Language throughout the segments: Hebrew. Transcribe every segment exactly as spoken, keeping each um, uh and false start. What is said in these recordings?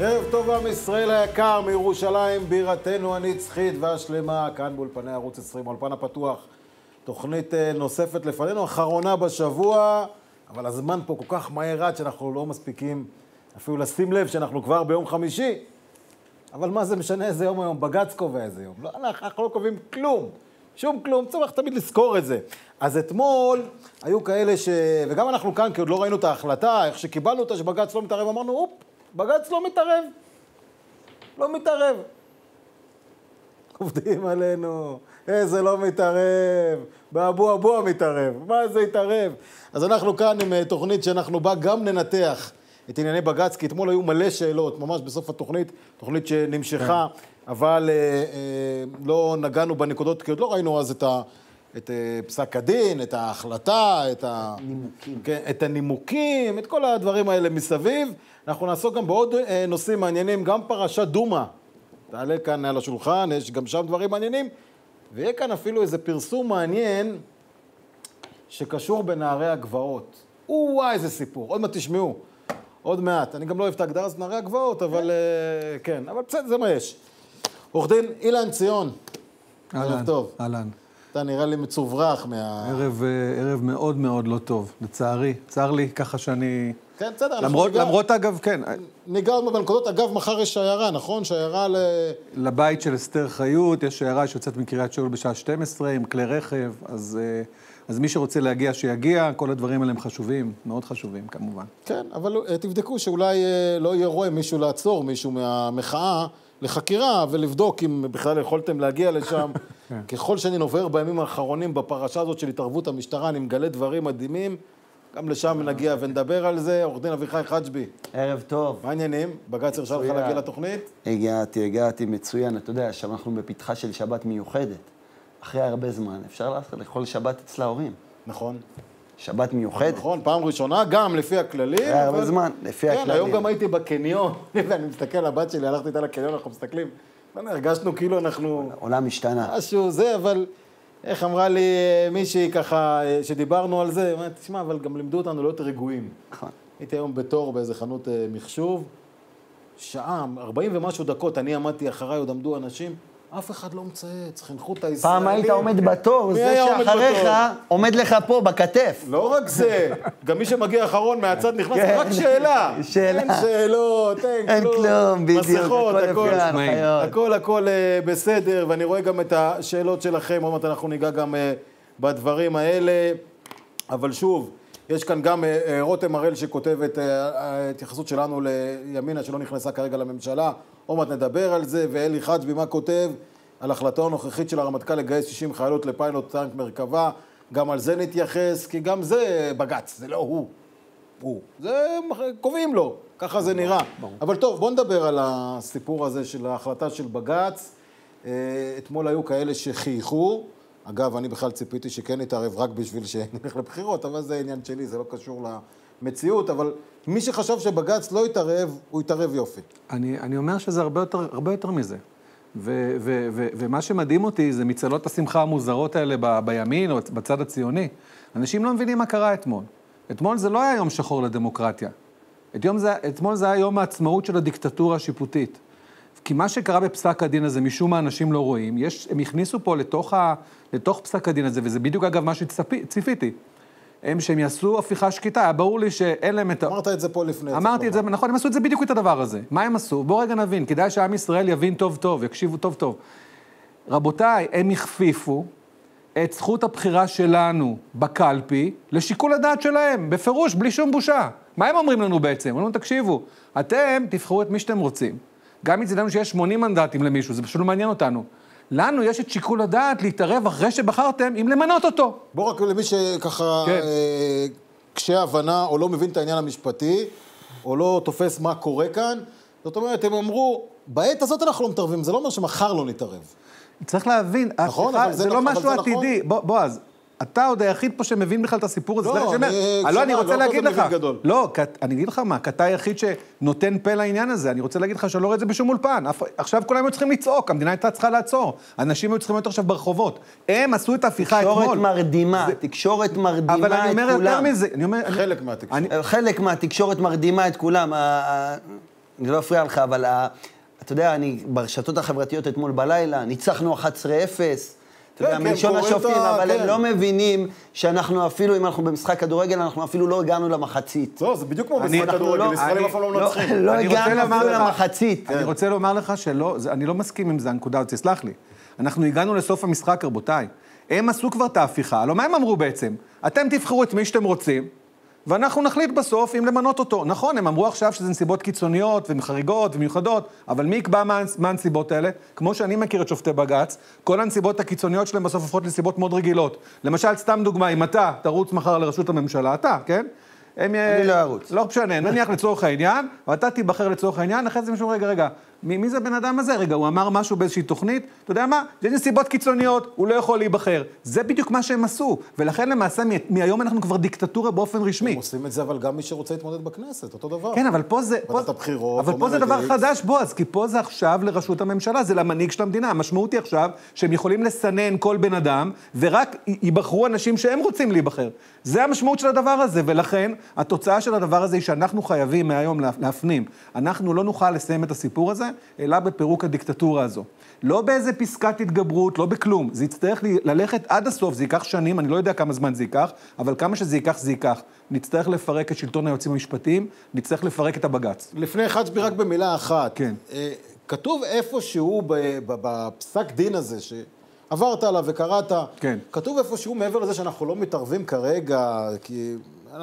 ערב טוב עם ישראל היקר, מירושלים בירתנו הנצחית והשלמה, כאן באולפני ערוץ עשרים, האולפן הפתוח. תוכנית נוספת לפנינו, אחרונה בשבוע, אבל הזמן פה כל כך מהר עד שאנחנו לא מספיקים אפילו לשים לב שאנחנו כבר ביום חמישי. אבל מה זה משנה איזה יום היום? בג"ץ קובע איזה יום. לא, אנחנו לא קובעים כלום, שום כלום, צריך תמיד לזכור את זה. אז אתמול היו כאלה ש... וגם אנחנו כאן, כי עוד לא ראינו את ההחלטה, איך שקיבלנו אותה שבג"ץ לא מתערב, אמרנו, אופ, בג"ץ לא מתערב. לא מתערב. עובדים עלינו, איזה לא מתערב, באבו אבו מתערב, מה זה יתערב? אז אנחנו כאן עם תוכנית שאנחנו בה גם ננתח את ענייני בג"ץ, כי אתמול היו מלא שאלות, ממש בסוף התוכנית, תוכנית שנמשכה, אבל אה, אה, לא נגענו בנקודות, כי עוד לא ראינו אז את, ה, את אה, פסק הדין, את ההחלטה, את, נימוקים. כן, את הנימוקים, את כל הדברים האלה מסביב. אנחנו נעסוק גם בעוד אה, נושאים מעניינים, גם פרשת דומא. תעלה כאן על השולחן, יש גם שם דברים מעניינים, ויהיה כאן אפילו איזה פרסום מעניין שקשור בנערי הגבעות. וואי, איזה סיפור, עוד מעט תשמעו. עוד מעט, אני גם לא אוהב את ההגדרה, זה נערי הגבעות, אבל כן, אבל בסדר, זה מה יש. עורך דין אילן ציון, ערב טוב. אהלן. אתה נראה לי מצוברח מה... ערב, ערב מאוד מאוד לא טוב, לצערי. צר לי ככה שאני... כן, בסדר. למרות, ניגע... למרות אגב, כן. ניגע עוד בנקודות, אגב, מחר יש שיירה, נכון? שיירה ל... לבית של אסתר חיות, יש שיירה שיוצאת מקריית שאול בשעה שתים עשרה עם כלי רכב, אז... אז מי שרוצה להגיע, שיגיע, כל הדברים האלה הם חשובים, מאוד חשובים כמובן. כן, אבל תבדקו שאולי לא יהיה רואה מישהו לעצור, מישהו מהמחאה, לחקירה ולבדוק אם בכלל יכולתם להגיע לשם. ככל שאני נובר בימים האחרונים בפרשה הזאת של התערבות המשטרה, אני מגלה דברים מדהימים, גם לשם נגיע ונדבר על זה. עורך דין אביחי חג'בי. ערב טוב. מה העניינים? בג"ץ הרשה לך להגיע לתוכנית? הגעתי, הגעתי, מצוין. אתה יודע, שם אנחנו בפתחה של שבת מיוחדת. אחרי הרבה זמן, אפשר לאכול שבת אצל ההורים. נכון. שבת מיוחדת. נכון, פעם ראשונה, גם לפי הכללים. אחרי הרבה זמן, לפי הכללים. כן, היום גם הייתי בקניון, ואני מסתכל על הבת שלי, הלכתי איתה לקניון, אנחנו מסתכלים, הרגשנו כאילו אנחנו... עולם משתנה. משהו זה, אבל איך אמרה לי מישהי ככה, שדיברנו על זה, אמרתי, תשמע, אבל גם לימדו אותנו להיות רגועים. נכון. הייתי היום בתור באיזה חנות מחשוב, שעה, ארבעים ומשהו דקות, אני עמדתי אחריי, עוד עמדו אנשים, אף אחד לא מצייץ, חינכו את הישראלים. פעם היית עומד בתור, זה שאחריך עומד לך פה בכתף. לא רק זה, גם מי שמגיע אחרון מהצד נכנס, רק שאלה. שאלה. אין שאלות, אין כלום. אין כלום, בדיוק. מסכות, הכל, הכל, הכל, הכל בסדר, ואני רואה גם את השאלות שלכם, עוד מעט אנחנו ניגע גם בדברים האלה, אבל שוב, יש כאן גם רותם הראל שכותב את ההתייחסות שלנו לימינה שלא נכנסה כרגע לממשלה, עוד מעט נדבר על זה, ואלי חג'בי מה כותב על החלטה הנוכחית של הרמטכ"ל לגייס שישים חיילות לפיילוט טנק מרכבה, גם על זה נתייחס, כי גם זה בג"ץ, זה לא הוא, הוא, זה קובעים לו, ככה זה נראה. אבל טוב, בוא נדבר על הסיפור הזה של ההחלטה של בג"ץ. אתמול היו כאלה שחייכו, אגב, אני בכלל ציפיתי שכן נתערב רק בשביל שנלך לבחירות, אבל זה עניין שלי, זה לא קשור למציאות, אבל מי שחשב שבג"ץ לא יתערב, הוא יתערב יופי. אני, אני אומר שזה הרבה יותר, הרבה יותר מזה. ו, ו, ו, ומה שמדהים אותי זה מצלות השמחה המוזרות האלה ב, בימין או בצד הציוני. אנשים לא מבינים מה קרה אתמול. אתמול זה לא היה יום שחור לדמוקרטיה. אתמול זה, אתמול זה היה יום העצמאות של הדיקטטורה השיפוטית. כי מה שקרה בפסק הדין הזה, משום מה אנשים לא רואים, יש, הם הכניסו פה לתוך, ה, לתוך פסק הדין הזה, וזה בדיוק אגב מה שציפיתי. הם שהם יעשו הפיכה שקטה, היה ברור לי שאין להם את... אמרת את זה פה לפני. אמרתי את זה, נכון, הם עשו את זה בדיוק את הדבר הזה. מה הם עשו? בואו רגע נבין, כדאי שעם ישראל יבין טוב טוב, יקשיבו טוב טוב. רבותיי, הם הכפיפו את זכות הבחירה שלנו בקלפי לשיקול הדעת שלהם, בפירוש, בלי שום בושה. מה הם אומרים לנו בעצם? אומרים לנו, תקשיבו, אתם תבחרו את מי שאתם רוצים. גם מצדנו שיש שמונים מנדטים למישהו, זה פשוט לא מעניין אותנו. לנו יש את שיקול הדעת להתערב אחרי שבחרתם אם למנות אותו. בוא רק למי שככה כן. אה, קשה הבנה או לא מבין את העניין המשפטי, או לא תופס מה קורה כאן, זאת אומרת, הם אמרו, בעת הזאת אנחנו לא מתערבים, זה לא אומר שמחר לא נתערב. צריך להבין, נכון, אבל זה, זה, זה נכון, לא אבל משהו זה עתידי. נכון. בוא, בועז, אתה עוד היחיד פה שמבין בכלל את הסיפור הזה. לא, אני, לא, אני רוצה לא להגיד לך. גדול. לא, אני אגיד לך מה, כי אתה היחיד שנותן פה לעניין הזה, אני רוצה להגיד לך שלא רואה את זה בשום אולפן. עכשיו כולם היו צריכים לצעוק, המדינה הייתה צריכה לעצור. אנשים היו צריכים להיות עכשיו ברחובות. הם עשו את ההפיכה אתמול. תקשורת מרדימה, תקשורת מרדימה את כולם. אבל אני אומר יותר מזה. חלק מהתקשורת. חלק מהתקשורת מרדימה את כולם. אני לא אפריע לך, אבל אתה יודע, אני ברשתות החברתיות אתמול בלילה, ניצחנו אחת עשרה אפס, אתה יודע, מלשון השופטים, אבל הם לא מבינים שאנחנו אפילו, אם אנחנו במשחק כדורגל, אנחנו אפילו לא הגענו למחצית. לא, זה בדיוק כמו במשחק כדורגל, ישראלים אף פעם לא מנצחים. לא הגענו אפילו למחצית. אני רוצה לומר לך שלא, אני לא מסכים עם זה, הנקודה הזאת, תסלח לי. אנחנו הגענו לסוף המשחק, רבותיי. הם עשו כבר את ההפיכה, הלוא מה הם אמרו בעצם? אתם תבחרו את מי שאתם רוצים, ואנחנו נחליט בסוף אם למנות אותו. נכון, הם אמרו עכשיו שזה נסיבות קיצוניות וחריגות ומיוחדות, אבל מי יקבע מה, מה הנסיבות האלה? כמו שאני מכיר את שופטי בג"ץ, כל הנסיבות הקיצוניות שלהם בסוף הופכות לנסיבות מאוד רגילות. למשל, סתם דוגמה, אם אתה תרוץ מחר לרשות הממשלה, אתה, כן? הם אני לא ארוץ. לא משנה, נניח לצורך העניין, ואתה תיבחר לצורך העניין, אחרי זה משהו, רגע, רגע, מי, מי זה בן אדם הזה? רגע, הוא אמר משהו באיזושהי תוכנית, אתה יודע מה? יש נסיבות קיצוניות, הוא לא יכול להיבחר. זה בדיוק מה שהם עשו, ולכן למעשה מהיום אנחנו כבר דיקטטורה באופן רשמי. הם עושים את זה, אבל גם מי שרוצה להתמודד בכנסת, אותו דבר. כן, אבל פה זה... ועדת הבחירות, אבל פה זה דבר חדש, בועז, כי פה זה עכשיו לרשות הממשלה, זה למנהיג של המדינה. המשמעות היא עכשיו שהם יכולים לסנן כל בן אדם, ורק ייבחרו אנשים שהם רוצים להיבחר. זה המשמעות של הדבר הזה, ולכן התוצאה של הדבר הזה היא שאנחנו חייבים מהיום להפנים. אנחנו לא נוכל לסיים את הסיפור הזה, אלא בפירוק הדיקטטורה הזו. לא באיזה פסקת התגברות, לא בכלום. זה יצטרך ללכת עד הסוף, זה ייקח שנים, אני לא יודע כמה זמן זה ייקח, אבל כמה שזה ייקח, זה ייקך. נצטרך לפרק את שלטון היועצים המשפטיים, נצטרך לפרק את הבג"ץ. לפני חג'בי רק במילה אחת. כן. כתוב איפשהו בפסק דין הזה, שעברת עליו וקראת, כן. כתוב איפשהו מעבר לזה שאנחנו לא מתערבים כרגע, כי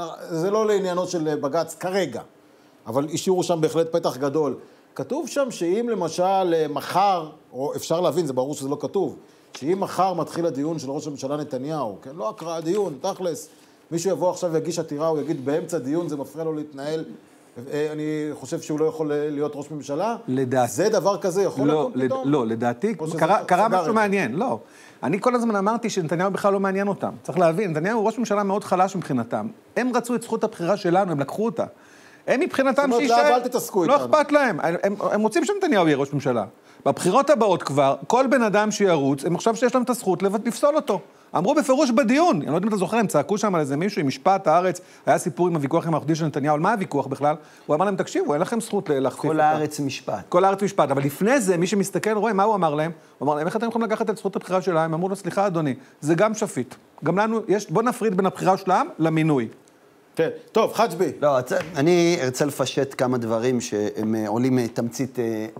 זה לא לעניינות של בג"ץ כרגע, אבל השאירו שם בהחלט פתח גדול. כתוב שם שאם למשל מחר, או אפשר להבין, זה ברור שזה לא כתוב, שאם מחר מתחיל הדיון של ראש הממשלה נתניהו, כן, לא הקרא הדיון, תכלס, מישהו יבוא עכשיו ויגיש עתירה, הוא יגיד באמצע דיון, זה מפריע לו להתנהל, אני חושב שהוא לא יכול להיות ראש ממשלה. לדעתי. זה דבר כזה יכול לא, לקום לד... פתאום? לא, לדעתי, קרה, קרה משהו מעניין, לא. אני כל הזמן אמרתי שנתניהו בכלל לא מעניין אותם. צריך להבין, נתניהו הוא ראש ממשלה מאוד חלש מבחינתם. הם רצו את זכות הבחירה שלנו, הם לקחו אותה. הם מבחינתם שישאר, לא אכפת להם. הם, הם רוצים שנתניהו יהיה ראש ממשלה. בבחירות הבאות כבר, כל בן אדם שירוץ, הם עכשיו שיש להם את הזכות לפסול אותו. אמרו בפירוש בדיון, אני לא יודע אם אתה זוכר, הם צעקו שם על איזה מישהו עם משפט הארץ, היה סיפור עם הוויכוח עם העורך-דין של נתניהו, על מה הוויכוח בכלל? הוא אמר להם, תקשיבו, אין לכם זכות להכפיף אותה. כל הארץ משפט. כל הארץ משפט, אבל לפני זה, מי שמסתכל, רואה, מה הוא אמר להם? הוא אמר להם, איך אתם יכולים לקחת את זכות הבחירה שלהם? הם אמרו לו, סליחה, אדוני, זה גם שפיט. גם לנו, יש, בוא נפריד בין הבחירה שלהם למינוי. כן, טוב, חג'בי. לא, אני ארצה לפשט כמה דברים שהם עולים תמצית,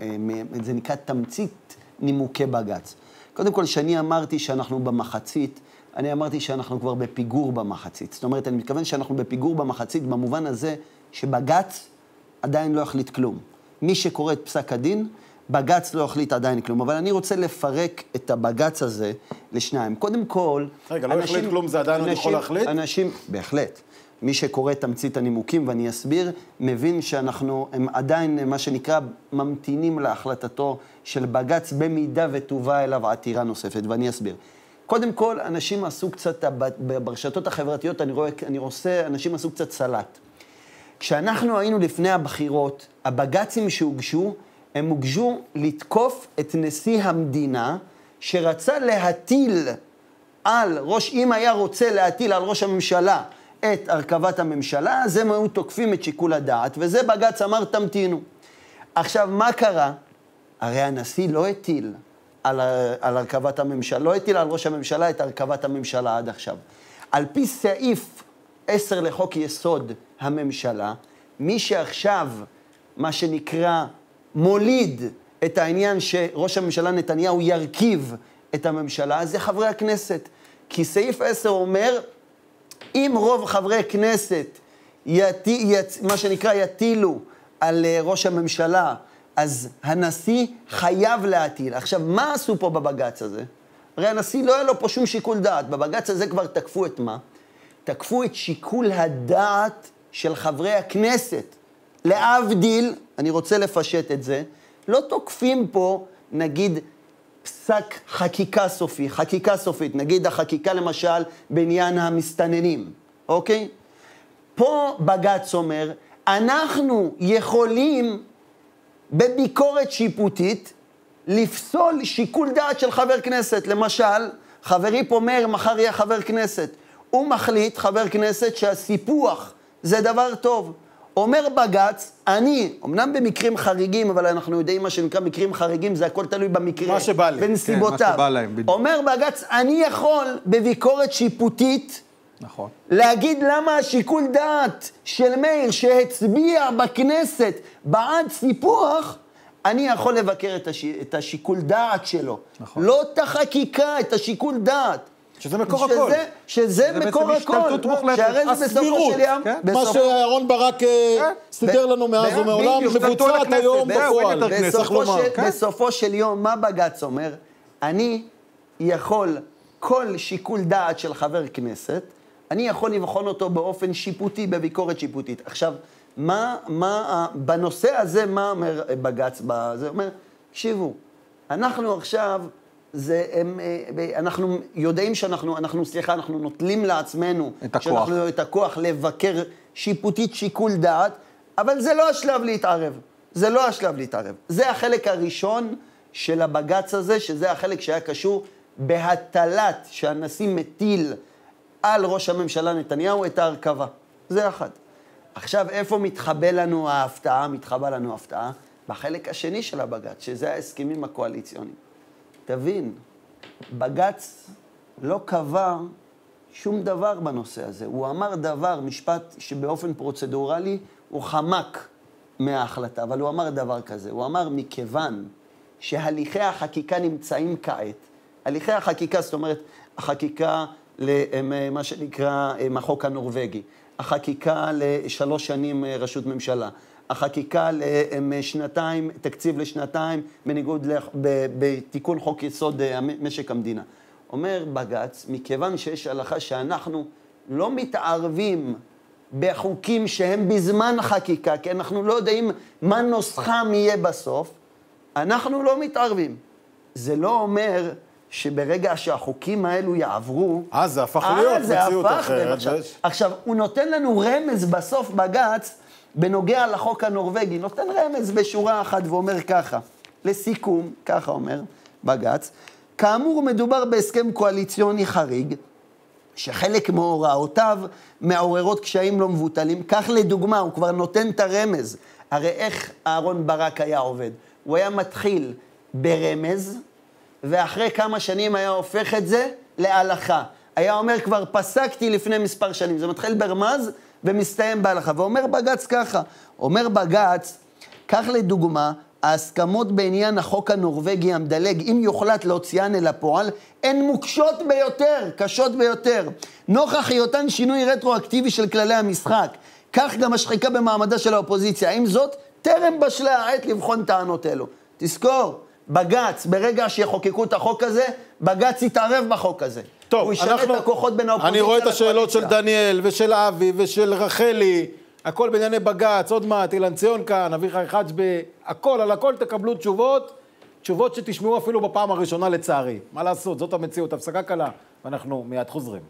זה נקרא תמצית נימוקי בג"ץ. קודם כל, שאני אמרתי שאנחנו במחצית, אני אמרתי שאנחנו כבר בפיגור במחצית. זאת אומרת, אני מתכוון שאנחנו בפיגור במחצית, במובן הזה שבג"ץ עדיין לא החליט כלום. מי שקורא את פסק הדין, בג"ץ לא החליט עדיין כלום. אבל אני רוצה לפרק את הבג"ץ הזה לשניים. קודם כל, רגע, לא החליט כלום, זה עדיין לא יכול להחליט? אנשים, בהחלט. מי שקורא תמצית הנימוקים, ואני אסביר, מבין שאנחנו, הם עדיין, מה שנקרא, ממתינים להחלטתו של בג"ץ, במידה ותובא אליו עתירה נוספת, ואני אסביר. קודם כל, אנשים עשו קצת, ברשתות החברתיות, אני רואה, אני עושה, אנשים עשו קצת סלט. כשאנחנו היינו לפני הבחירות, הבג"צים שהוגשו, הם הוגשו לתקוף את נשיא המדינה, שרצה להטיל על ראש, אם היה רוצה להטיל על ראש הממשלה, את הרכבת הממשלה, אז הם היו תוקפים את שיקול הדעת, וזה בג"ץ אמר, תמתינו. עכשיו, מה קרה? הרי הנשיא לא הטיל על, על הרכבת הממשלה, לא הטיל על ראש הממשלה את הרכבת הממשלה עד עכשיו. על פי סעיף עשר לחוק יסוד הממשלה, מי שעכשיו, מה שנקרא, מוליד את העניין שראש הממשלה נתניהו ירכיב את הממשלה, זה חברי הכנסת. כי סעיף עשר אומר, אם רוב חברי כנסת, ית, ית, מה שנקרא, יטילו על ראש הממשלה, אז הנשיא חייב להטיל. עכשיו, מה עשו פה בבג"ץ הזה? הרי הנשיא לא היה לו פה שום שיקול דעת. בבג"ץ הזה כבר תקפו את מה? תקפו את שיקול הדעת של חברי הכנסת. להבדיל, אני רוצה לפשט את זה, לא תוקפים פה, נגיד, פסק חקיקה סופי, חקיקה סופית, נגיד החקיקה למשל בעניין המסתננים, אוקיי? פה בג"ץ אומר, אנחנו יכולים בביקורת שיפוטית לפסול שיקול דעת של חבר כנסת. למשל, חברי פה אומר, מחר יהיה חבר כנסת. הוא מחליט, חבר כנסת, שהסיפוח זה דבר טוב. אומר בג"ץ, אני, אמנם במקרים חריגים, אבל אנחנו יודעים מה שנקרא מקרים חריגים, זה הכל תלוי במקרה, מה שבא לי. בנסיבותיו. כן, מה שבא להם, בדיוק. אומר בג"ץ, אני יכול בביקורת שיפוטית, נכון. להגיד למה השיקול דעת של מאיר שהצביע בכנסת בעד סיפוח, אני יכול לבקר את, הש... את השיקול דעת שלו. נכון. לא את החקיקה, את השיקול דעת. שזה מקור שזה, הכל. שזה מקור הכל. השתלטות מוחלטת. שהרי זה בסופו של יום. כן? בסופו... מה שאהרון ברק סידר לנו מאז ומעולם, מבוצעת היום בפועל. בסופו, של... כן? בסופו של יום, מה בג"ץ אומר? אני יכול, כל שיקול דעת של חבר כנסת, אני יכול לבחון אותו באופן שיפוטי, בביקורת שיפוטית. עכשיו, מה, מה, בנושא הזה, מה אומר בג"ץ? זה אומר, תקשיבו, אנחנו עכשיו, זה, הם, אנחנו יודעים שאנחנו, אנחנו, סליחה, אנחנו נוטלים לעצמנו, את הכוח. שאנחנו את הכוח לבקר שיפוטית שיקול דעת, אבל זה לא השלב להתערב. זה לא השלב להתערב. זה החלק הראשון של הבג"ץ הזה, שזה החלק שהיה קשור בהטלת שהנשיא מטיל על ראש הממשלה נתניהו את ההרכבה. זה אחד. עכשיו, איפה מתחבא לנו ההפתעה? מתחבא לנו ההפתעה בחלק השני של הבג"ץ, שזה ההסכמים הקואליציוניים. תבין, בג"ץ לא קבע שום דבר בנושא הזה. הוא אמר דבר, משפט שבאופן פרוצדורלי הוא חמק מההחלטה, אבל הוא אמר דבר כזה. הוא אמר, מכיוון שהליכי החקיקה נמצאים כעת, הליכי החקיקה, זאת אומרת, החקיקה למה שנקרא החוק הנורווגי, החקיקה לשלוש שנים ראשות ממשלה, החקיקה לשנתיים, תקציב לשנתיים, בניגוד בתיקון חוק יסוד משק המדינה. אומר בג"ץ, מכיוון שיש הלכה שאנחנו לא מתערבים בחוקים שהם בזמן חקיקה, כי אנחנו לא יודעים מה נוסחם יהיה בסוף, אנחנו לא מתערבים. זה לא אומר שברגע שהחוקים האלו יעברו, אה, זה הפך להיות מציאות אחרת. עכשיו, עכשיו, הוא נותן לנו רמז בסוף בג"ץ, בנוגע לחוק הנורווגי, נותן רמז בשורה אחת ואומר ככה, לסיכום, ככה אומר בג"ץ, כאמור מדובר בהסכם קואליציוני חריג, שחלק מהוראותיו מעוררות קשיים לא מבוטלים, כך לדוגמה, הוא כבר נותן את הרמז, הרי איך אהרון ברק היה עובד? הוא היה מתחיל ברמז, ואחרי כמה שנים היה הופך את זה להלכה. היה אומר, כבר פסקתי לפני מספר שנים, זה מתחיל ברמז ומסתיים בהלכה. ואומר בג"ץ ככה, אומר בג"ץ, כך לדוגמה, ההסכמות בעניין החוק הנורווגי המדלג, אם יוחלט להוציאן אל הפועל, הן מוקשות ביותר, קשות ביותר. נוכח היותן שינוי רטרואקטיבי של כללי המשחק. כך גם השחיקה במעמדה של האופוזיציה. עם זאת, טרם בשלה העת לבחון טענות אלו. תזכור, בג"ץ, ברגע שיחוקקו את החוק הזה, בג"ץ יתערב בחוק הזה. טוב, הוא ישנה אנחנו... את הכוחות בין האופוזיציה. אני רואה את השאלות של דניאל ושל אבי ושל רחלי, הכל בענייני בג"ץ, עוד מעט, אילן ציון כאן, אביחי חג'בי, הכל, על הכל תקבלו תשובות, תשובות שתשמעו אפילו בפעם הראשונה לצערי. מה לעשות, זאת המציאות, הפסקה קלה, ואנחנו מיד חוזרים.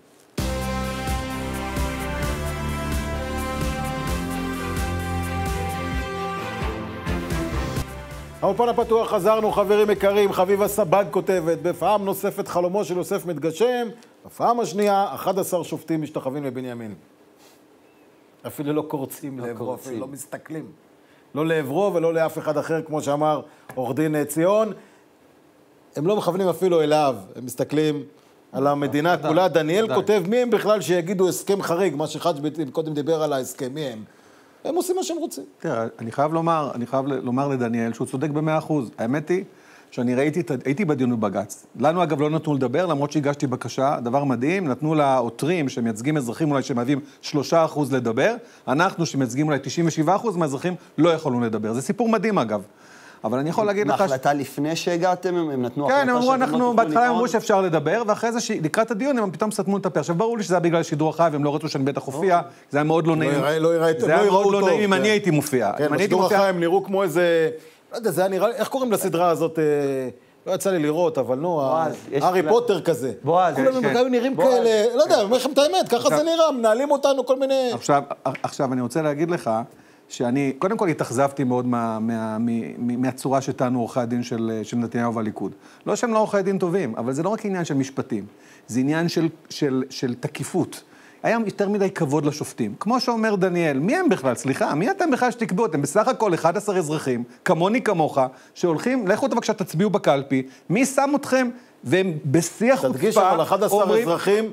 האולפן הפתוח חזרנו, חברים יקרים, חביבה סבג כותבת, בפעם נוספת חלומו של יוסף מתגשם, בפעם השנייה, אחד עשר שופטים משתחווים לבנימין. אפילו לא קורצים לא לעברו, קורצים. אפילו לא מסתכלים. לא לעברו ולא לאף אחד אחר, כמו שאמר עורך דין ציון. הם לא מכוונים אפילו אליו, הם מסתכלים על המדינה כולה. דניאל כותב, מי הם בכלל שיגידו הסכם חריג, מה שחג'בי קודם דיבר על ההסכם, מי הם? הם עושים מה שהם רוצים. תראה, אני חייב לומר, אני חייב לומר לדניאל שהוא צודק במאה אחוז. האמת היא שאני ראיתי, הייתי בדיון בבג"ץ. לנו אגב לא נתנו לדבר, למרות שהגשתי בקשה, דבר מדהים, נתנו לעותרים שמייצגים אזרחים אולי שמהווים שלושה אחוז לדבר, אנחנו שמייצגים אולי תשעים ושבעה אחוז מהאזרחים לא יכולנו לדבר. זה סיפור מדהים אגב. אבל אני יכול להגיד לך... מהחלטה לפני שהגעתם, הם נתנו החלטה... כן, הם אמרו, אנחנו בהתחלה אמרו שאפשר לדבר, ואחרי זה לקראת הדיון הם פתאום סתמו את הפה. עכשיו ברור לי שזה היה בגלל שידור החי, והם לא רצו שאני בטח הופיע, זה היה מאוד לא נעים. זה היה מאוד לא נעים אם אני הייתי מופיע. כן, בשידור החי הם נראו כמו איזה... לא יודע, זה היה נראה... איך קוראים לסדרה הזאת? לא יצא לי לראות, אבל נו, הארי פוטר כזה. בועז. כולם הם נראים כאלה... לא יודע, אני אומר לכם את האמת, ככה זה נראה, מנהלים אותנו כל מיני... עכשיו, אני רוצה להגיד לך שאני, קודם כל, התאכזבתי מאוד מה, מה, מה, מהצורה שטענו עורכי הדין של, של נתניהו והליכוד. לא שהם לא עורכי דין טובים, אבל זה לא רק עניין של משפטים, זה עניין של, של, של תקיפות. היה יותר מדי כבוד לשופטים. כמו שאומר דניאל, מי הם בכלל? סליחה, מי אתם בכלל שתקבעו? אתם בסך הכל אחד עשר אזרחים, כמוני כמוך, שהולכים, לכו בבקשה תצביעו בקלפי, מי שם אתכם? והם בשיח חוצפה, תדגיש אבל אחד עשר אזרחים,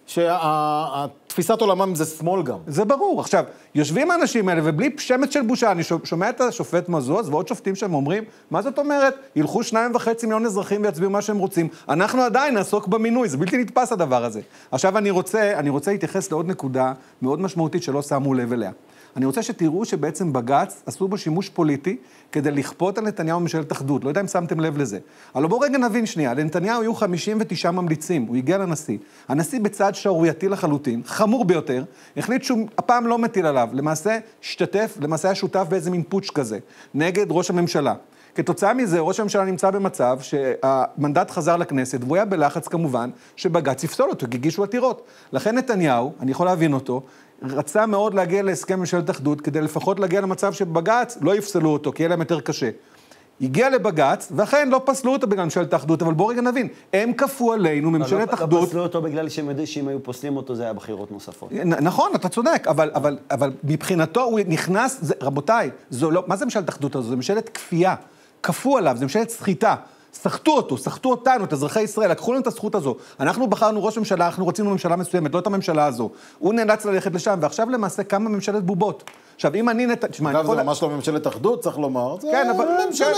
שהתפיסת עולמם זה שמאל גם. זה ברור. עכשיו, יושבים האנשים האלה, ובלי שמץ של בושה, אני שומע את השופט מזוז, ועוד שופטים שהם אומרים, מה זאת אומרת? ילכו שניים וחצי מיליון אזרחים ויצביעו מה שהם רוצים. אנחנו עדיין נעסוק במינוי, זה בלתי נתפס הדבר הזה. עכשיו אני רוצה, אני רוצה להתייחס לעוד נקודה מאוד משמעותית שלא שמו לב אליה. אני רוצה שתראו שבעצם בג"ץ עשו בו שימוש פוליטי כדי לכפות על נתניהו ממשלת אחדות. לא יודע אם שמתם לב לזה. אבל בואו רגע נבין שנייה. לנתניהו היו חמישים ותשעה ממליצים. הוא הגיע לנשיא. הנשיא בצד שערורייתי לחלוטין, חמור ביותר, החליט שהוא הפעם לא מטיל עליו. למעשה השתתף, למעשה היה שותף באיזה מין פוטש כזה, נגד ראש הממשלה. כתוצאה מזה, ראש הממשלה נמצא במצב שהמנדט חזר לכנסת, והוא היה בלחץ כמובן, שבג"ץ יפסול אותו, כי הגישו עתירות. לכן נתניהו, אני יכול להבין אותו, רצה מאוד להגיע להסכם ממשלת אחדות, כדי לפחות להגיע למצב שבג"ץ לא יפסלו אותו, כי יהיה להם יותר קשה. הגיע לבג"ץ, ואכן לא פסלו אותו בגלל ממשלת אחדות, אבל בואו רגע נבין, הם כפו עלינו ממשלת אחדות. לא פסלו אותו בגלל שהם יודעים שאם היו פוסלים אותו, זה היה בחירות נוספות. נכון, אתה צודק, אבל, אבל, אבל מבחינתו הוא נכנס, זה, רבותיי, זו לא, מה זה ממשלת אחדות הזו? זה ממשלת כפייה, כפו עליו, זה ממשלת סחיטה. סחטו אותו, סחטו אותנו, את אזרחי ישראל, לקחו לנו את הזכות הזו. אנחנו בחרנו ראש ממשלה, אנחנו רצינו ממשלה מסוימת, לא את הממשלה הזו. הוא נאלץ ללכת לשם, ועכשיו למעשה קמה ממשלת בובות. עכשיו, אם אני נת... אגב, זה ממש לא ממשלת אחדות, צריך לומר. כן, אבל...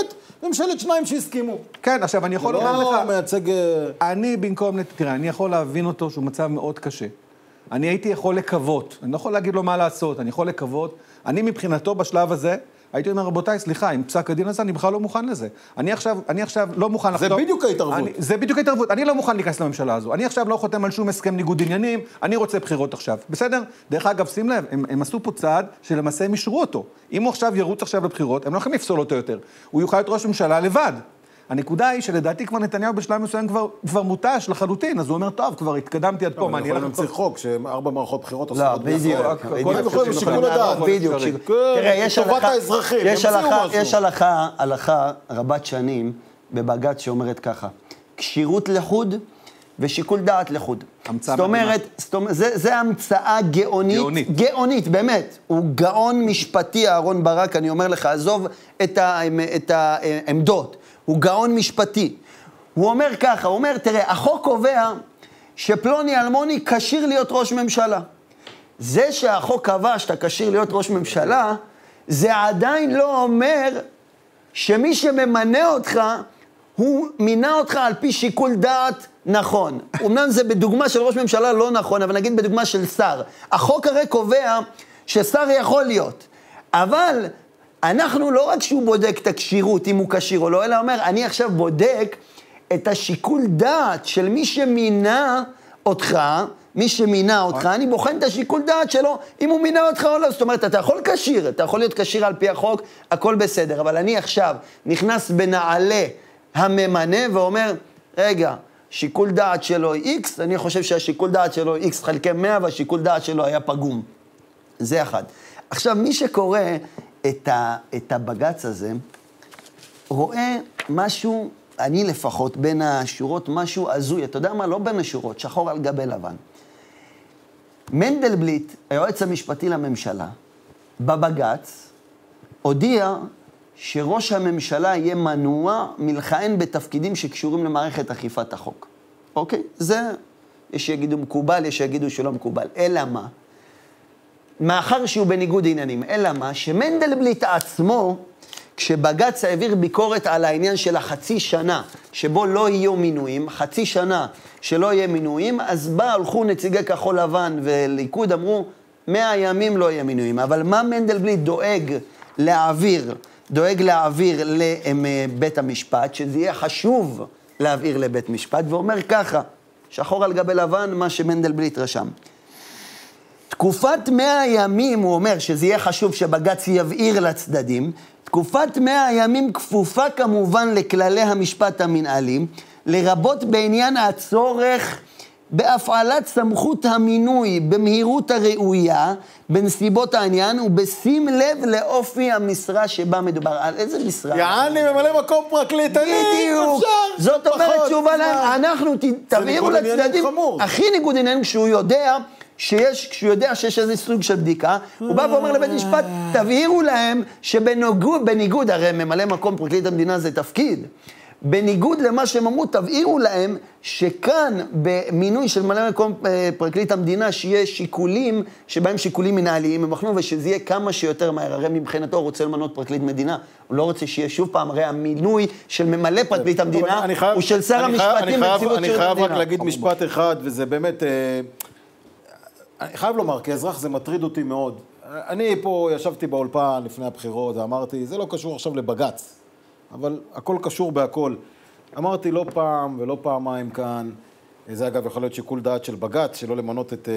ממשלת שניים שהסכימו. כן, עכשיו, אני יכול לומר לך... לא מייצג... אני במקום... תראה, אני יכול להבין אותו שהוא מצב מאוד קשה. אני הייתי יכול לקוות, אני לא יכול להגיד לו מה לעשות, אני יכול לקוות. אני מבחינתו בשלב הזה, הייתי אומר, רבותיי, סליחה, עם פסק הדין הזה, אני בכלל לא מוכן לזה. אני עכשיו, אני עכשיו לא מוכן לחתום. זה בדיוק ההתערבות. אני, זה בדיוק ההתערבות. אני לא מוכן להיכנס לממשלה הזו. אני עכשיו לא חותם על שום הסכם ניגוד עניינים, אני רוצה בחירות עכשיו. בסדר? דרך אגב, שים לב, הם, הם עשו פה צעד שלמעשה הם אישרו אותו. אם הוא עכשיו ירוץ עכשיו לבחירות, הם לא יכולים לפסול אותו יותר. הוא יוכל להיות ראש ממשלה לבד. הנקודה היא שלדעתי כבר נתניהו בשלב מסוים כבר, כבר מוטש לחלוטין, אז הוא אומר, טוב, כבר התקדמתי עד פה, מה אני אלך... אבל צריך חוק, שארבע מערכות בחירות לא, בדיוק. כל שיקול הדעת. בדיוק. תראה, יש הלכה, יש הלכה, הלכה רבת שנים בבג"ץ שאומרת ככה, כשירות לחוד ושיקול דעת לחוד. זאת אומרת, זה המצאה גאונית, גאונית, באמת. הוא גאון משפטי, אהרון ברק, אני אומר לך, עזוב את העמדות. הוא גאון משפטי. הוא אומר ככה, הוא אומר, תראה, החוק קובע שפלוני אלמוני כשיר להיות ראש ממשלה. זה שהחוק קבע שאתה כשיר להיות ראש ממשלה, זה עדיין לא אומר שמי שממנה אותך, הוא מינה אותך על פי שיקול דעת נכון. אומנם זה בדוגמה של ראש ממשלה לא נכון, אבל נגיד בדוגמה של שר. החוק הרי קובע ששר יכול להיות, אבל... אנחנו לא רק שהוא בודק את הקשירות, אם הוא קשיר או לא, אלא אומר, אני עכשיו בודק את השיקול דעת של מי שמינה אותך, מי שמינה אותך, אני בוחן את השיקול דעת שלו, אם הוא מינה אותך או לא. זאת אומרת, אתה יכול קשיר, אתה יכול להיות קשיר על פי החוק, הכל בסדר, אבל אני עכשיו נכנס בנעלי הממנה ואומר, רגע, שיקול דעת שלו X, אני חושב שהשיקול דעת שלו X חלקי מאה, והשיקול דעת שלו היה פגום. זה אחד. עכשיו, מי שקורא את, ה, את הבג"ץ הזה, רואה משהו, אני לפחות, בין השורות, משהו הזוי. אתה יודע מה? לא בין השורות, שחור על גבי לבן. מנדלבליט, היועץ המשפטי לממשלה, בבג"ץ, הודיע שראש הממשלה יהיה מנוע מלכהן בתפקידים שקשורים למערכת אכיפת החוק. אוקיי? זה, יש שיגידו מקובל, יש שיגידו שלא מקובל. אלא מה? מאחר שהוא בניגוד עניינים, אלא מה? שמנדלבליט עצמו, כשבג"ץ העביר ביקורת על העניין של החצי שנה, שבו לא יהיו מינויים, חצי שנה שלא יהיה מינויים, אז בא, הלכו נציגי כחול לבן וליכוד, אמרו, מאה ימים לא יהיה מינויים. אבל מה מנדלבליט דואג להעביר, דואג להעביר לבית המשפט, שזה יהיה חשוב להעביר לבית משפט, ואומר ככה, שחור על גבי לבן, מה שמנדלבליט רשם. תקופת מאה הימים, הוא אומר שזה יהיה חשוב שבג"ץ יבהיר לצדדים, תקופת מאה הימים כפופה כמובן לכללי המשפט המנהלי, לרבות בעניין הצורך בהפעלת סמכות המינוי במהירות הראויה, בנסיבות העניין, ובשים לב לאופי המשרה שבה מדובר. על איזה משרה? יעני, ממלא מקום פרקליט, אני בדיוק. זאת אומרת, שוב, אנחנו תבהירו לצדדים, הכי ניגוד עניין כשהוא יודע שיש, כשהוא יודע שיש איזה סוג של בדיקה, הוא בא ואומר לבית משפט, תבהירו להם שבניגוד, בניגוד, הרי ממלא מקום פרקליט המדינה זה תפקיד, בניגוד למה שהם אמרו, תבהירו להם שכאן במינוי של ממלא מקום פרקליט המדינה, שיהיה שיקולים, שבהם שיקולים מנהליים הם בחנו, ושזה יהיה כמה שיותר מהר. הרי מבחינתו הוא רוצה למנות פרקליט מדינה, הוא לא רוצה שיהיה שוב פעם, הרי המינוי של ממלא פרקליט המדינה, הוא של שר המשפטים בנציבות שירות המדינה. אני חייב רק להגיד משפט אחד, וזה באמת, אני חייב לומר, כאזרח זה מטריד אותי מאוד. אני פה ישבתי באולפן לפני הבחירות, ואמרתי, זה לא קשור עכשיו לבג"ץ. אבל הכל קשור בהכל. אמרתי לא פעם ולא פעמיים כאן, זה אגב יכול להיות שיקול דעת של בג"ץ, שלא למנות את אה,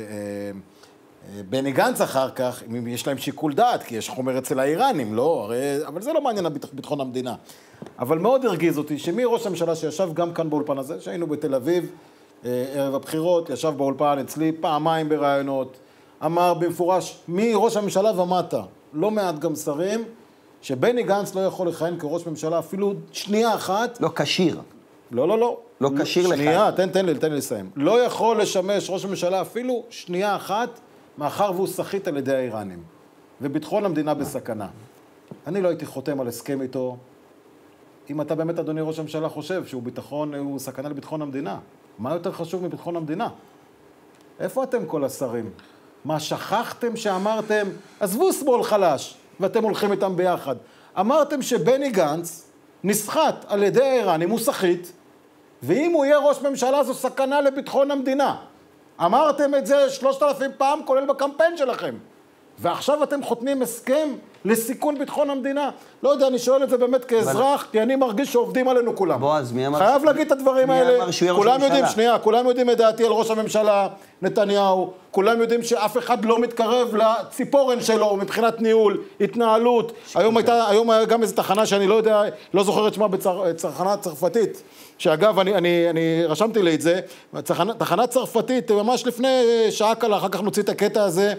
אה, בני גנץ אחר כך, אם יש להם שיקול דעת, כי יש חומר אצל האיראנים, לא, הרי, אבל זה לא מעניין ביטחון המדינה. אבל מאוד הרגיז אותי שמי ראש הממשלה שישב גם כאן באולפן הזה, שהיינו בתל אביב, אה, ערב הבחירות, ישב באולפן אצלי פעמיים ברעיונות, אמר במפורש, מי ראש הממשלה ומטה, לא מעט גם שרים, שבני גנץ לא יכול לכהן כראש ממשלה אפילו שנייה אחת. לא כשיר. לא, לא, לא. לא כשיר לכהן. שנייה, תן, תן לי, תן לי לסיים. לא יכול לשמש ראש ממשלה אפילו שנייה אחת, מאחר והוא סחיט על ידי האיראנים. וביטחון המדינה בסכנה. אני לא הייתי חותם על הסכם איתו, אם אתה באמת, אדוני ראש הממשלה, חושב שהוא ביטחון, הוא סכנה לביטחון המדינה. מה יותר חשוב מביטחון המדינה? איפה אתם כל השרים? מה שכחתם שאמרתם, עזבו שמאל חלש. ואתם הולכים איתם ביחד. אמרתם שבני גנץ נסחט על ידי האיראנים, הוא סחיט, ואם הוא יהיה ראש ממשלה זו סכנה לביטחון המדינה. אמרתם את זה שלושת אלפים פעם, כולל בקמפיין שלכם. ועכשיו אתם חותמים הסכם לסיכון ביטחון המדינה. לא יודע, אני שואל את זה באמת כאזרח, כי אני מרגיש שעובדים עלינו כולם. בועז, מי אמר? חייב להגיד את הדברים האלה. כולם יודעים, שנייה, כולם יודעים את דעתי על ראש הממשלה, נתניהו. כולם יודעים שאף אחד לא מתקרב לציפורן שלו מבחינת ניהול, התנהלות. היום הייתה, היום היה גם איזו תחנה שאני לא יודע, לא זוכר את שמה, בתחנה צרפתית. שאגב, אני, אני, אני רשמתי לי את זה, תחנה, תחנה צרפתית, ממש לפני שעה קלה, אחר כך נוציא את הקטע הזה,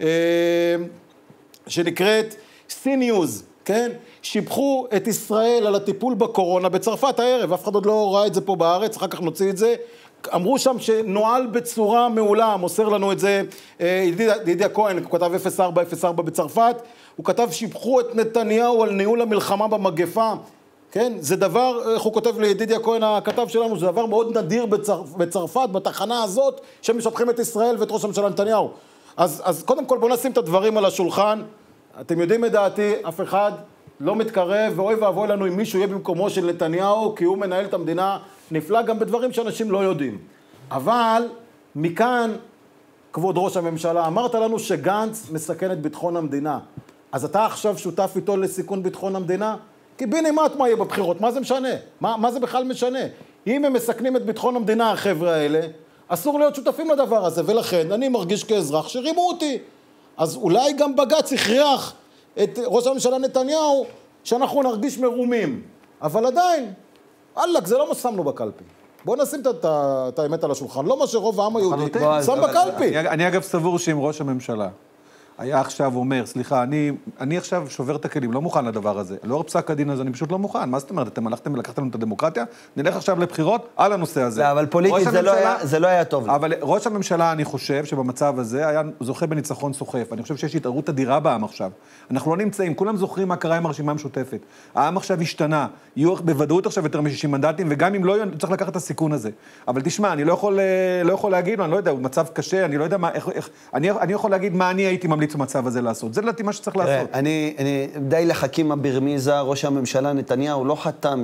שנקראת סי-ניוז, כן? שיבחו את ישראל על הטיפול בקורונה בצרפת הערב, אף אחד עוד לא ראה את זה פה בארץ, אחר כך נוציא את זה. אמרו שם שנועל בצורה מעולה, מוסר לנו את זה ידידיה כהן, הוא כתב אפס ארבע אפס ארבע בצרפת, הוא כתב שיבחו את נתניהו על ניהול המלחמה במגפה, כן? זה דבר, איך הוא כותב לידידיה כהן הכתב שלנו, זה דבר מאוד נדיר בצר, בצרפת, בתחנה הזאת, שמשבחים את ישראל ואת ראש הממשלה נתניהו. אז, אז קודם כל בואו נשים את הדברים על השולחן, אתם יודעים את דעתי, אף אחד לא מתקרב, ואוי ואבוי לנו אם מישהו יהיה במקומו של נתניהו, כי הוא מנהל את המדינה נפלא גם בדברים שאנשים לא יודעים. אבל מכאן, כבוד ראש הממשלה, אמרת לנו שגנץ מסכן את ביטחון המדינה. אז אתה עכשיו שותף איתו לסיכון ביטחון המדינה? כי בינימט מה יהיה בבחירות, מה זה משנה? מה, מה זה בכלל משנה? אם הם מסכנים את ביטחון המדינה, החבר'ה האלה, אסור להיות שותפים לדבר הזה, ולכן אני מרגיש כאזרח שרימו אותי. אז אולי גם בג"ץ הכריח את ראש הממשלה נתניהו שאנחנו נרגיש מרומים. אבל עדיין, אללק, זה לא מה שמנו בקלפי. בואו נשים את האמת על השולחן. לא מה שרוב העם היהודי שם בקלפי. אני אגב סבור שאם ראש הממשלה היה עכשיו אומר, סליחה, אני, אני עכשיו שובר את הכלים, לא מוכן לדבר הזה. לאור פסק הדין הזה, אני פשוט לא מוכן. מה זאת אומרת? אתם הלכתם ולקחתם לנו את הדמוקרטיה? נלך עכשיו לבחירות על הנושא הזה. לא, אבל פוליטית זה, לא היה, זה לא היה טוב. אבל ראש הממשלה, אני חושב שבמצב הזה היה זוכה בניצחון סוחף. אני חושב שיש התערבות אדירה בעם עכשיו. אנחנו לא נמצאים, כולם זוכרים מה קרה עם הרשימה המשותפת. העם עכשיו השתנה. יהיו בוודאות עכשיו יותר מ-שישים מנדטים, וגם אם לא, צריך לקחת את הסיכון הזה. אבל תשמע, אני לא יכול, לא יכול להגיד, אני לא יודע, הוא מצב קשה, אני לא יודע מה, איך, איך, אני, אני יכול להגיד מה אני הייתי ממליץ במצב הזה לעשות. זה לדעתי מה שצריך לעשות. אני, אני די לחכים ברמיזה, ראש הממשלה נתניהו לא חתם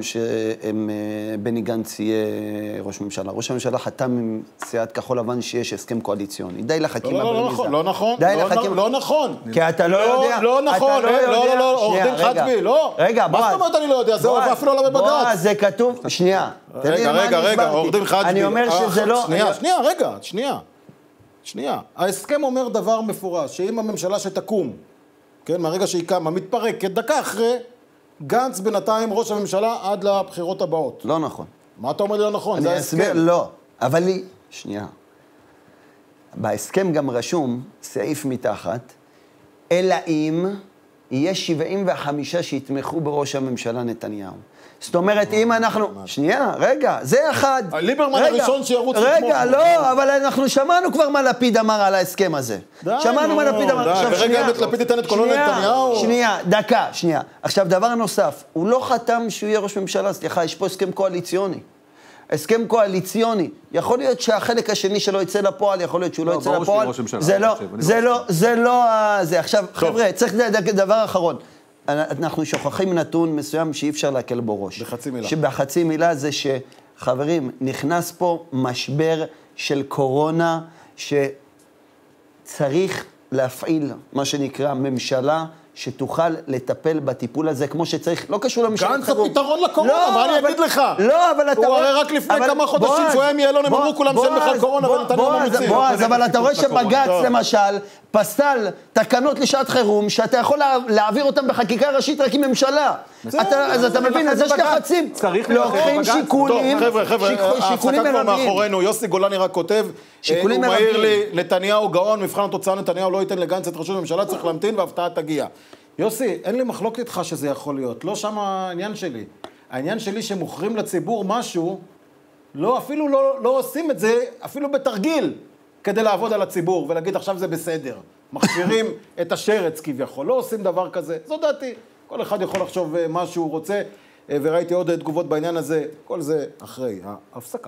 שבני גנץ יהיה ראש ממשלה. ראש הממשלה חתם עם סיעת כחול לבן שיש הסכם קואליציוני. די לחכים ברמיזה. לא נכון, די לחכים. לא נכון. כי אתה לא יודע. לא נכון, לא, לא, לא, עורך דין חגבי, לא. רגע, בועז. מה זאת אומרת אני לא יודע? זה אפילו לא בבג"ץ. בועז, זה כתוב, שנייה. רגע, רגע, רגע, עורך דין חגבי. אני אומר שזה לא... שנייה, שנייה, רגע, שנייה. שנייה. ההסכם אומר דבר מפורש, שאם הממשלה שתקום, כן, מהרגע שהיא קמה, מתפרקת, דקה אחרי, גנץ בינתיים ראש הממשלה עד לבחירות הבאות. לא נכון. מה אתה אומר לי לא נכון? זה ההסכם. אסביר, לא. אבל לי, שנייה. בהסכם גם רשום, סעיף מתחת, אלא אם יהיה שבעים וחמישה שיתמכו בראש הממשלה נתניהו. זאת אומרת, אם אנחנו... שנייה, רגע, זה אחד. ליברמן הראשון שירוץ לתמוך. רגע, לא, אבל אנחנו שמענו כבר מה לפיד אמר על ההסכם הזה. שמענו מה לפיד אמר. עכשיו, שנייה. ורגע, לפיד ייתן את קולו לנתניהו. שנייה, דקה, שנייה. עכשיו, דבר נוסף, הוא לא חתם שהוא יהיה ראש ממשלה, סליחה, יש פה הסכם קואליציוני. הסכם קואליציוני. יכול להיות שהחלק השני שלו יצא לפועל, יכול להיות שהוא לא יצא לפועל. זה לא, זה לא, זה לא, זה. עכשיו, חבר'ה, צריך דבר אחרון. אנחנו שוכחים נתון מסוים שאי אפשר להקל בו ראש. בחצי מילה. שבחצי מילה זה שחברים, נכנס פה משבר של קורונה שצריך להפעיל מה שנקרא ממשלה שתוכל לטפל בטיפול הזה כמו שצריך, לא קשור למשלת חירום. גנץ הפתרון לקורונה, מה אני אגיד לך? לא, אבל אתה... הוא הרי רק לפני כמה חודשים שהוא היה מיילון, הם אמרו כולם שאין בכלל קורונה ונתניהו לא מציעים. בועז, אבל אתה רואה שבג"ץ למשל פסל תקנות לשעת חירום, שאתה יכול להעביר אותם בחקיקה ראשית רק עם ממשלה. אז אתה מבין, אז יש לחצים. לוקחים שיקולים, חבר'ה, חבר'ה, ההפסקה כבר מאחורינו. יוסי גולני רק כותב, הוא מעיר לי, נתניהו גאון, מבחן התוצאה נתניהו לא ייתן לגנץ את ראשות הממשלה, צריך להמתין וההפתעה תגיע. יוסי, אין לי מחלוקת איתך שזה יכול להיות, לא שם העניין שלי. העניין שלי שמוכרים לציבור משהו, לא, אפילו לא, לא עושים את זה, אפילו בתרגיל, כדי לעבוד על הציבור ולהגיד עכשיו זה בסדר. מכשירים את השרץ כביכול, לא עושים דבר כזה. זו דעתי, כל אחד יכול לחשוב מה שהוא רוצה, וראיתי עוד תגובות בעניין הזה, כל זה אחרי ההפסקה.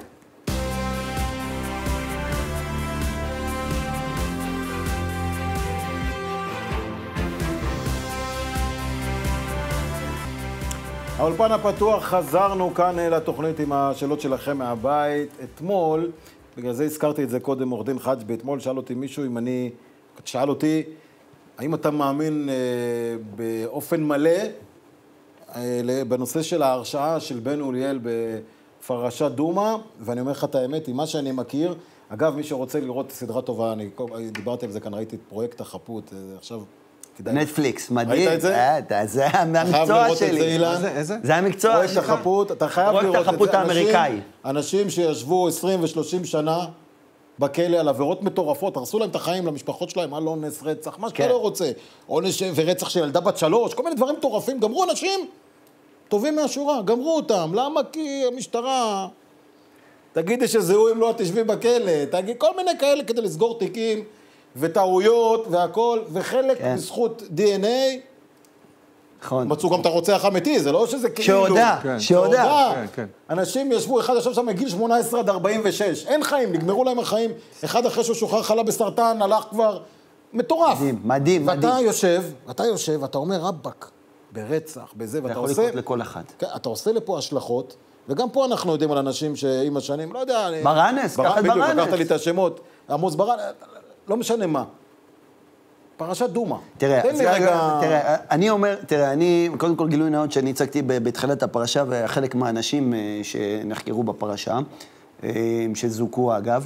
האולפן הפתוח, חזרנו כאן לתוכנית עם השאלות שלכם מהבית. אתמול, בגלל זה הזכרתי את זה קודם, עורך דין חג'בי, אתמול שאל אותי מישהו אם אני, שאל אותי, האם אתה מאמין אה, באופן מלא אה, בנושא של ההרשעה של בן אוליאל בפרשת דומא, ואני אומר לך את האמת, עם מה שאני מכיר, אגב, מי שרוצה לראות סדרה טובה, אני דיברתי על זה כאן, ראיתי את פרויקט החפות, עכשיו... נטפליקס, מדהים. ראית את זה? זה המקצוע שלי. זה המקצוע שלך. פרויקט החפות, אתה חייב לראות את זה. פרויקט החפות האמריקאי. אנשים שישבו עשרים ושלושים שנה בכלא על עבירות מטורפות, הרסו להם את החיים למשפחות שלהם, על אונס, רצח, מה שאתה לא רוצה. אונס ורצח של ילדה בת שלוש, כל מיני דברים מטורפים. גמרו אנשים טובים מהשורה, גמרו אותם. למה? כי המשטרה... תגידי שזהו אם לא תשבי בכלא. תגיד כל מיני כאלה כדי לסגור תיקים. וטעויות והכל, וחלק כן. בזכות די אן איי, נכון. מצאו גם את הרוצח האמיתי, זה לא שזה כאילו... שעודה, כן. שעודה. כן, כן. אנשים ישבו, אחד ישב שם מגיל שמונה עשרה עד ארבעים ושש, אין חיים, נגמרו להם החיים, אחד אחרי שהוא שוחרר חלה בסרטן, הלך כבר, מטורף. מדהים, מדהים, ואתה מדהים. יושב, אתה יושב, אתה אומר רבק, ברצח, בזה, ואתה עושה... אתה יכול לקרות לכל אחד. כן, אתה עושה לפה השלכות, וגם פה אנחנו יודעים על אנשים שעם השנים, לא יודע... ברנס, בר... ככה בדיוק, ברנס. לקחת לי את השמות, עמוס ברנס, לא משנה מה. פרשת דומא. תראה, אז רגע... תראה, אני אומר, תראה, אני, קודם כל גילוי נאות שאני הצגתי בתחילת הפרשה, וחלק מהאנשים שנחקרו בפרשה, שזוכו אגב,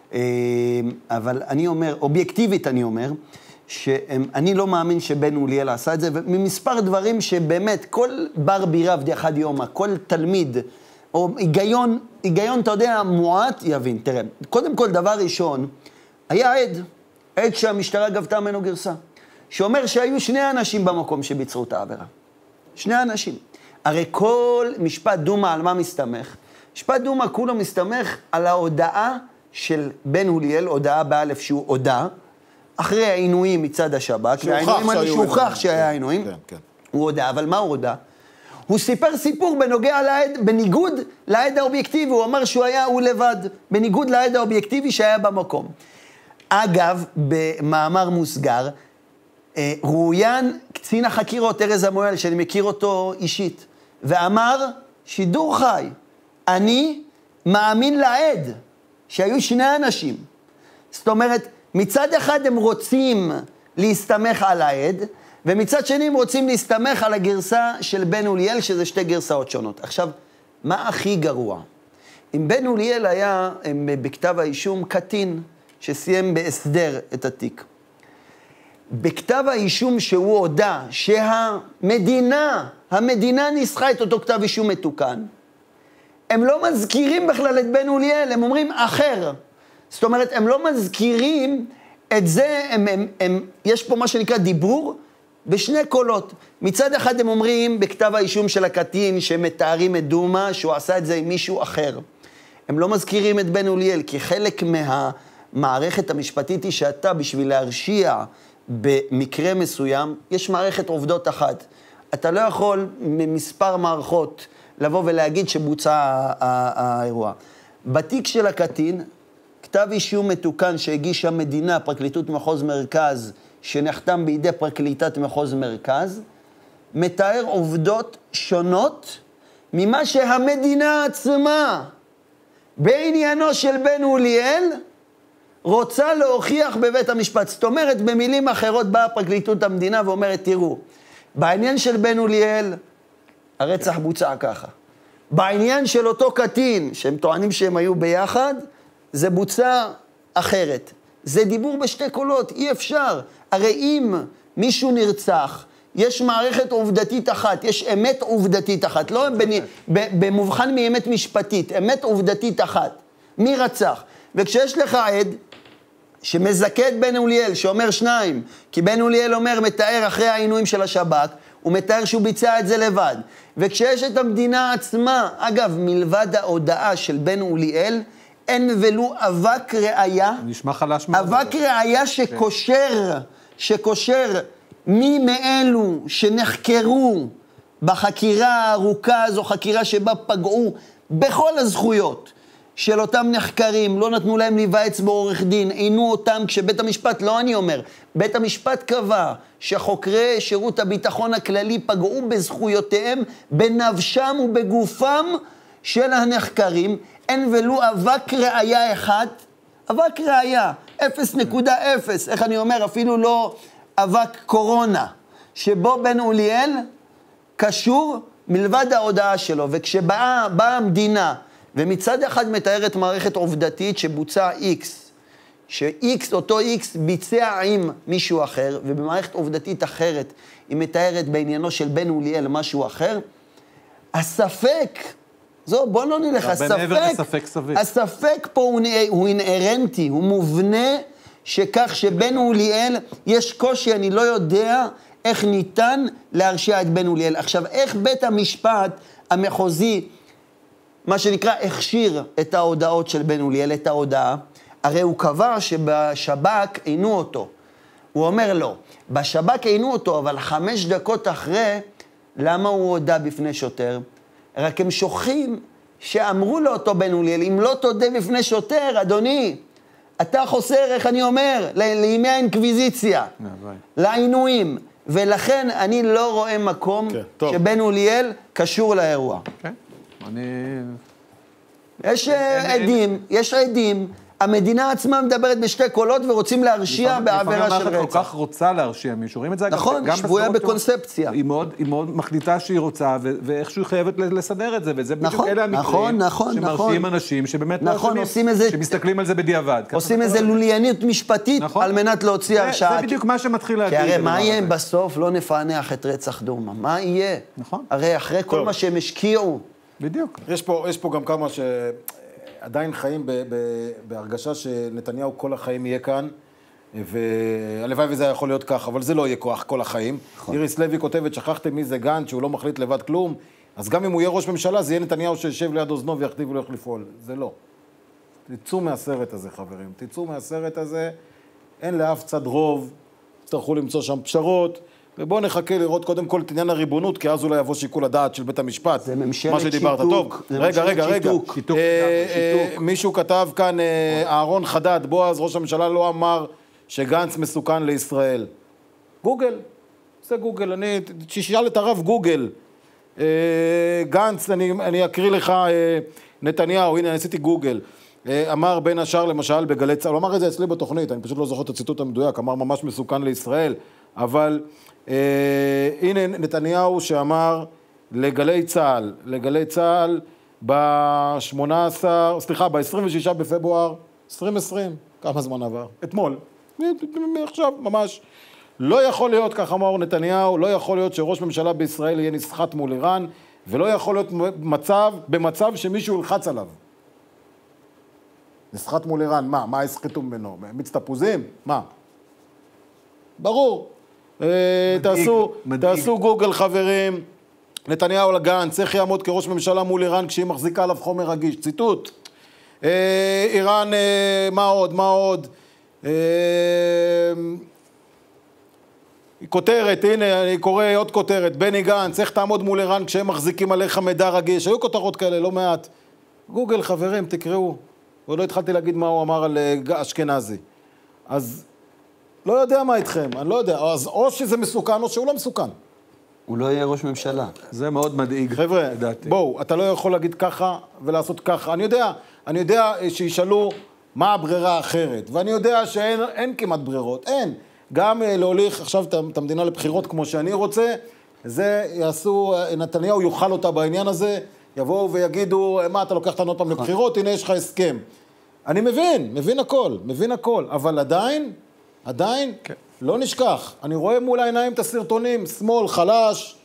אבל אני אומר, אובייקטיבית אני אומר, שאני לא מאמין שבן אוליאל עשה את זה, וממספר דברים שבאמת כל בר בירה ודיחד יומא, כל תלמיד, או היגיון, היגיון, אתה יודע, מועט, יבין. תראה, קודם כל דבר ראשון, היה עד, עד שהמשטרה גבתה ממנו גרסה, שאומר שהיו שני אנשים במקום שביצעו את העבירה. שני אנשים. הרי כל משפט דומא על מה מסתמך? משפט דומא כולו מסתמך על ההודעה של בן אוליאל, הודעה באלף שהוא הודע, אחרי העינויים מצד השב"כ, והעינויים האלה שהוכח שהיה העינויים, כן, כן. הוא הודע, אבל מה הוא הודע? הוא סיפר סיפור בנוגע לעד, בניגוד לעד האובייקטיבי, הוא אמר שהוא היה הוא לבד, בניגוד לעד האובייקטיבי שהיה במקום. אגב, במאמר מוסגר, רואיין קצין החקירות, ארז המואל, שאני מכיר אותו אישית, ואמר, שידור חי, אני מאמין לעד, שהיו שני אנשים. זאת אומרת, מצד אחד הם רוצים להסתמך על העד, ומצד שני הם רוצים להסתמך על הגרסה של בן אוליאל, שזה שתי גרסאות שונות. עכשיו, מה הכי גרוע? אם בן אוליאל היה בכתב האישום קטין, שסיים בהסדר את התיק. בכתב האישום שהוא הודע שהמדינה, המדינה ניסחה את אותו כתב אישום מתוקן, הם לא מזכירים בכלל את בן אוליאל, הם אומרים אחר. זאת אומרת, הם לא מזכירים את זה, הם, הם, הם, יש פה מה שנקרא דיבור, בשני קולות. מצד אחד הם אומרים בכתב האישום של הקטין שמתארים את דומה, שהוא עשה את זה עם מישהו אחר. הם לא מזכירים את בן אוליאל, כי חלק מהמערכת המשפטית היא שאתה בשביל להרשיע במקרה מסוים, יש מערכת עובדות אחת. אתה לא יכול ממספר מערכות לבוא ולהגיד שבוצע האירוע. בתיק של הקטין, כתב אישום מתוקן שהגישה מדינה, פרקליטות מחוז מרכז, שנחתם בידי פרקליטת מחוז מרכז, מתאר עובדות שונות ממה שהמדינה עצמה, בעניינו של בן אוליאל, רוצה להוכיח בבית המשפט. זאת אומרת, במילים אחרות באה פרקליטות המדינה ואומרת, תראו, בעניין של בן אוליאל, הרצח בוצע ככה. בעניין של אותו קטין, שהם טוענים שהם היו ביחד, זה בוצע אחרת. זה דיבור בשתי קולות, אי אפשר. הרי אם מישהו נרצח, יש מערכת עובדתית אחת, יש אמת עובדתית אחת, לא במובחן מאמת משפטית, אמת עובדתית אחת. מי רצח? וכשיש לך עד שמזכה את בן אוליאל, שאומר שניים, כי בן אוליאל אומר, מתאר אחרי העינויים של השב"כ, הוא מתאר שהוא ביצע את זה לבד. וכשיש את המדינה עצמה, אגב, מלבד ההודעה של בן אוליאל, אין ולו אבק ראיה, נשמע חלש מאוד. אבק ראיה שקושר, שקושר מי מאלו שנחקרו בחקירה הארוכה הזו, חקירה שבה פגעו בכל הזכויות של אותם נחקרים, לא נתנו להם להיוועץ בעורך דין, עינו אותם כשבית המשפט, לא אני אומר, בית המשפט קבע שחוקרי שירות הביטחון הכללי פגעו בזכויותיהם, בנפשם ובגופם של הנחקרים, אין ולו אבק ראיה אחד, אבק ראיה, אפס נקודה אפס, איך אני אומר, אפילו לא אבק קורונה, שבו בן אוליאל קשור מלבד ההודעה שלו, וכשבאה באה המדינה, ומצד אחד מתארת מערכת עובדתית שבוצע X, ש-X, אותו X ביצע עם מישהו אחר, ובמערכת עובדתית אחרת היא מתארת בעניינו של בן אוליאל משהו אחר, הספק, זו, בוא לא נלך, הספק, הספק פה הוא, הוא אינהרנטי, הוא מובנה שכך שבן אוליאל יש קושי, אני לא יודע איך ניתן להרשיע את בן אוליאל. עכשיו, איך בית המשפט המחוזי, מה שנקרא, הכשיר את ההודעות של בן אוליאל, את ההודעה, הרי הוא קבע שבשב"כ עינו אותו. הוא אומר לו, בשב"כ עינו אותו, אבל חמש דקות אחרי, למה הוא הודע בפני שוטר? רק הם שוכחים שאמרו לאותו בן אוליאל, אם לא תודה בפני שוטר, אדוני, אתה חוסר, איך אני אומר, לימי האינקוויזיציה, לעינויים. ולכן אני לא רואה מקום שבן אוליאל קשור לאירוע. אני... יש עדים, יש עדים, המדינה עצמה מדברת בשתי קולות ורוצים להרשיע בעבירה של רצח. לפעמים כל כך רוצה להרשיע מישהו, רואים את זה נכון, שבויה בקונספציה. היא מאוד מחליטה שהיא רוצה, ואיכשהו היא חייבת לסדר את זה, וזה בדיוק אלה המקרים שמרשיעים אנשים שבאמת לא אשמים, שמסתכלים על זה בדיעבד. עושים איזה לולייניות משפטית על מנת להוציא הרשעה. זה בדיוק מה שמתחיל להגיד. כי הרי מה יהיה אם בסוף לא נפענח את רצח דומא? מה יהיה? הרי אחרי כל מה שהם השקיעו. בדיוק. יש פה, יש פה גם כמה שעדיין חיים ב, ב, בהרגשה שנתניהו כל החיים יהיה כאן, והלוואי וזה יכול להיות כך, אבל זה לא יהיה כוח כל החיים. איריס לוי כותבת, שכחתם מי זה גנץ, שהוא לא מחליט לבד כלום, אז גם אם הוא יהיה ראש ממשלה, זה יהיה נתניהו שישב ליד אוזנו ויכתיב לו איך לפעול. זה לא. תצאו מהסרט הזה, חברים. תצאו מהסרט הזה, אין לאף צד רוב, תצטרכו למצוא שם פשרות, ובואו נחכה לראות קודם כל את עניין הריבונות, כי אז אולי יבוא שיקול הדעת של בית המשפט. זה ממשלת שיתוק. טוב, רגע, רגע, רגע. שיתוק. מישהו כתב כאן, אהרון חדד, בועז, ראש הממשלה לא אמר שגנץ מסוכן לישראל. גוגל, זה גוגל, אני, שישאל את הרב גוגל. גנץ, אני, אני אקריא לך, נתניהו, הנה, אני עשיתי גוגל. אמר בין השאר למשל בגלי צה"ל, הוא אמר את זה אצלי בתוכנית, אני פשוט לא זוכר את הציטוט המדויק, אמר ממש מסוכן לישראל, אבל אה, הנה נתניהו שאמר לגלי צה"ל, לגלי צה"ל ב-שמונה עשר, סליחה, ב-עשרים ושישה בפברואר עשרים עשרים, כמה זמן עבר? אתמול, עכשיו ממש. לא יכול להיות, כך אמר נתניהו, לא יכול להיות שראש ממשלה בישראל יהיה נסחט מול איראן, ולא יכול להיות מצב, במצב שמישהו ילחץ עליו. נסחט מול איראן, מה? מה הסחיתו ממנו? מיץ תפוזים? מה? ברור. תעשו, תעשו גוגל, חברים. נתניהו לגנץ, איך יעמוד כראש ממשלה מול איראן כשהיא מחזיקה עליו חומר רגיש? ציטוט. איראן, מה עוד? מה עוד? כותרת, הנה, אני קורא עוד כותרת. בני גנץ, איך תעמוד מול איראן כשהם מחזיקים עליך מידע רגיש? היו כותרות כאלה, לא מעט. גוגל, חברים, תקראו. ועוד לא התחלתי להגיד מה הוא אמר על אשכנזי. אז לא יודע מה איתכם, אני לא יודע. אז או שזה מסוכן או שהוא לא מסוכן. הוא לא יהיה ראש ממשלה. זה מאוד מדאיג. חבר'ה, בואו, אתה לא יכול להגיד ככה ולעשות ככה. אני יודע, אני יודע שישאלו מה הברירה האחרת. ואני יודע שאין אין כמעט ברירות, אין. גם להוליך עכשיו את המדינה לבחירות כמו שאני רוצה, זה יעשו, נתניהו יוכל אותה בעניין הזה, יבואו ויגידו, מה, אתה לוקח אותנו עוד פעם לבחירות, הנה יש לך הסכם. אני מבין, מבין הכל, מבין הכל, אבל עדיין, עדיין, כן. לא נשכח. אני רואה מול העיניים את הסרטונים, שמאל, חלש,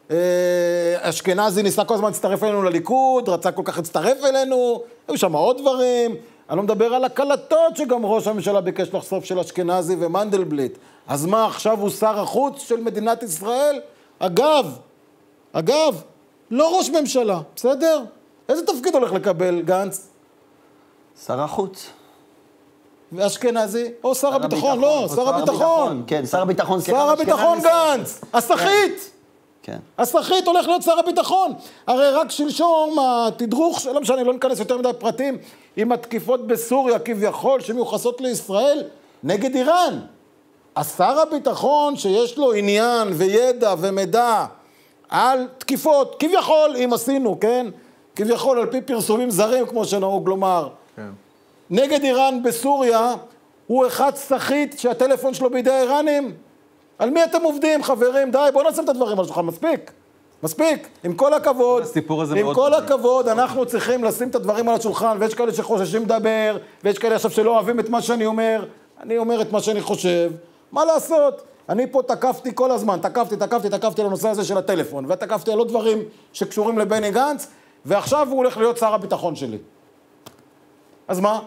אשכנזי ניסה כל הזמן להצטרף אלינו לליכוד, רצה כל כך להצטרף אלינו, היו שם עוד דברים, אני לא מדבר על הקלטות שגם ראש הממשלה ביקש לחשוף של אשכנזי ומנדלבליט. אז מה, עכשיו הוא שר החוץ של מדינת ישראל? אגב, אגב, לא ראש ממשלה, בסדר? איזה תפקיד הולך לקבל גנץ? שר החוץ. ואשכנזי? או שר הביטחון, לא, שר הביטחון. כן, שר הביטחון. שר הביטחון גנץ, הסחית. כן. הסחית הולך להיות שר הביטחון. הרי רק שלשום התדרוך, לא משנה, לא ניכנס יותר מדי פרטים, עם התקיפות בסוריה כביכול שמיוחסות לישראל נגד איראן. השר הביטחון שיש לו עניין וידע ומידע על תקיפות, כביכול, אם עשינו, כן? כביכול על פי פרסומים זרים, כמו שנהוג לומר. כן. נגד איראן בסוריה, הוא אחד סחית שהטלפון שלו בידי האיראנים. על מי אתם עובדים, חברים? די, בואו נשים את הדברים על השולחן, מספיק. מספיק. עם כל הכבוד, עם כל הכבוד, אנחנו צריכים לשים את הדברים על השולחן, ויש כאלה שחוששים לדבר, ויש כאלה עכשיו שלא אוהבים את מה שאני אומר. אני אומר את מה שאני חושב. מה לעשות? אני פה תקפתי כל הזמן, תקפתי, תקפתי, תקפתי לנושא הזה של הטלפון, ותקפתי על עוד דברים שקשורים לבני גנץ, ועכשיו הוא הולך להיות שר הביטחון שלי. אז מה?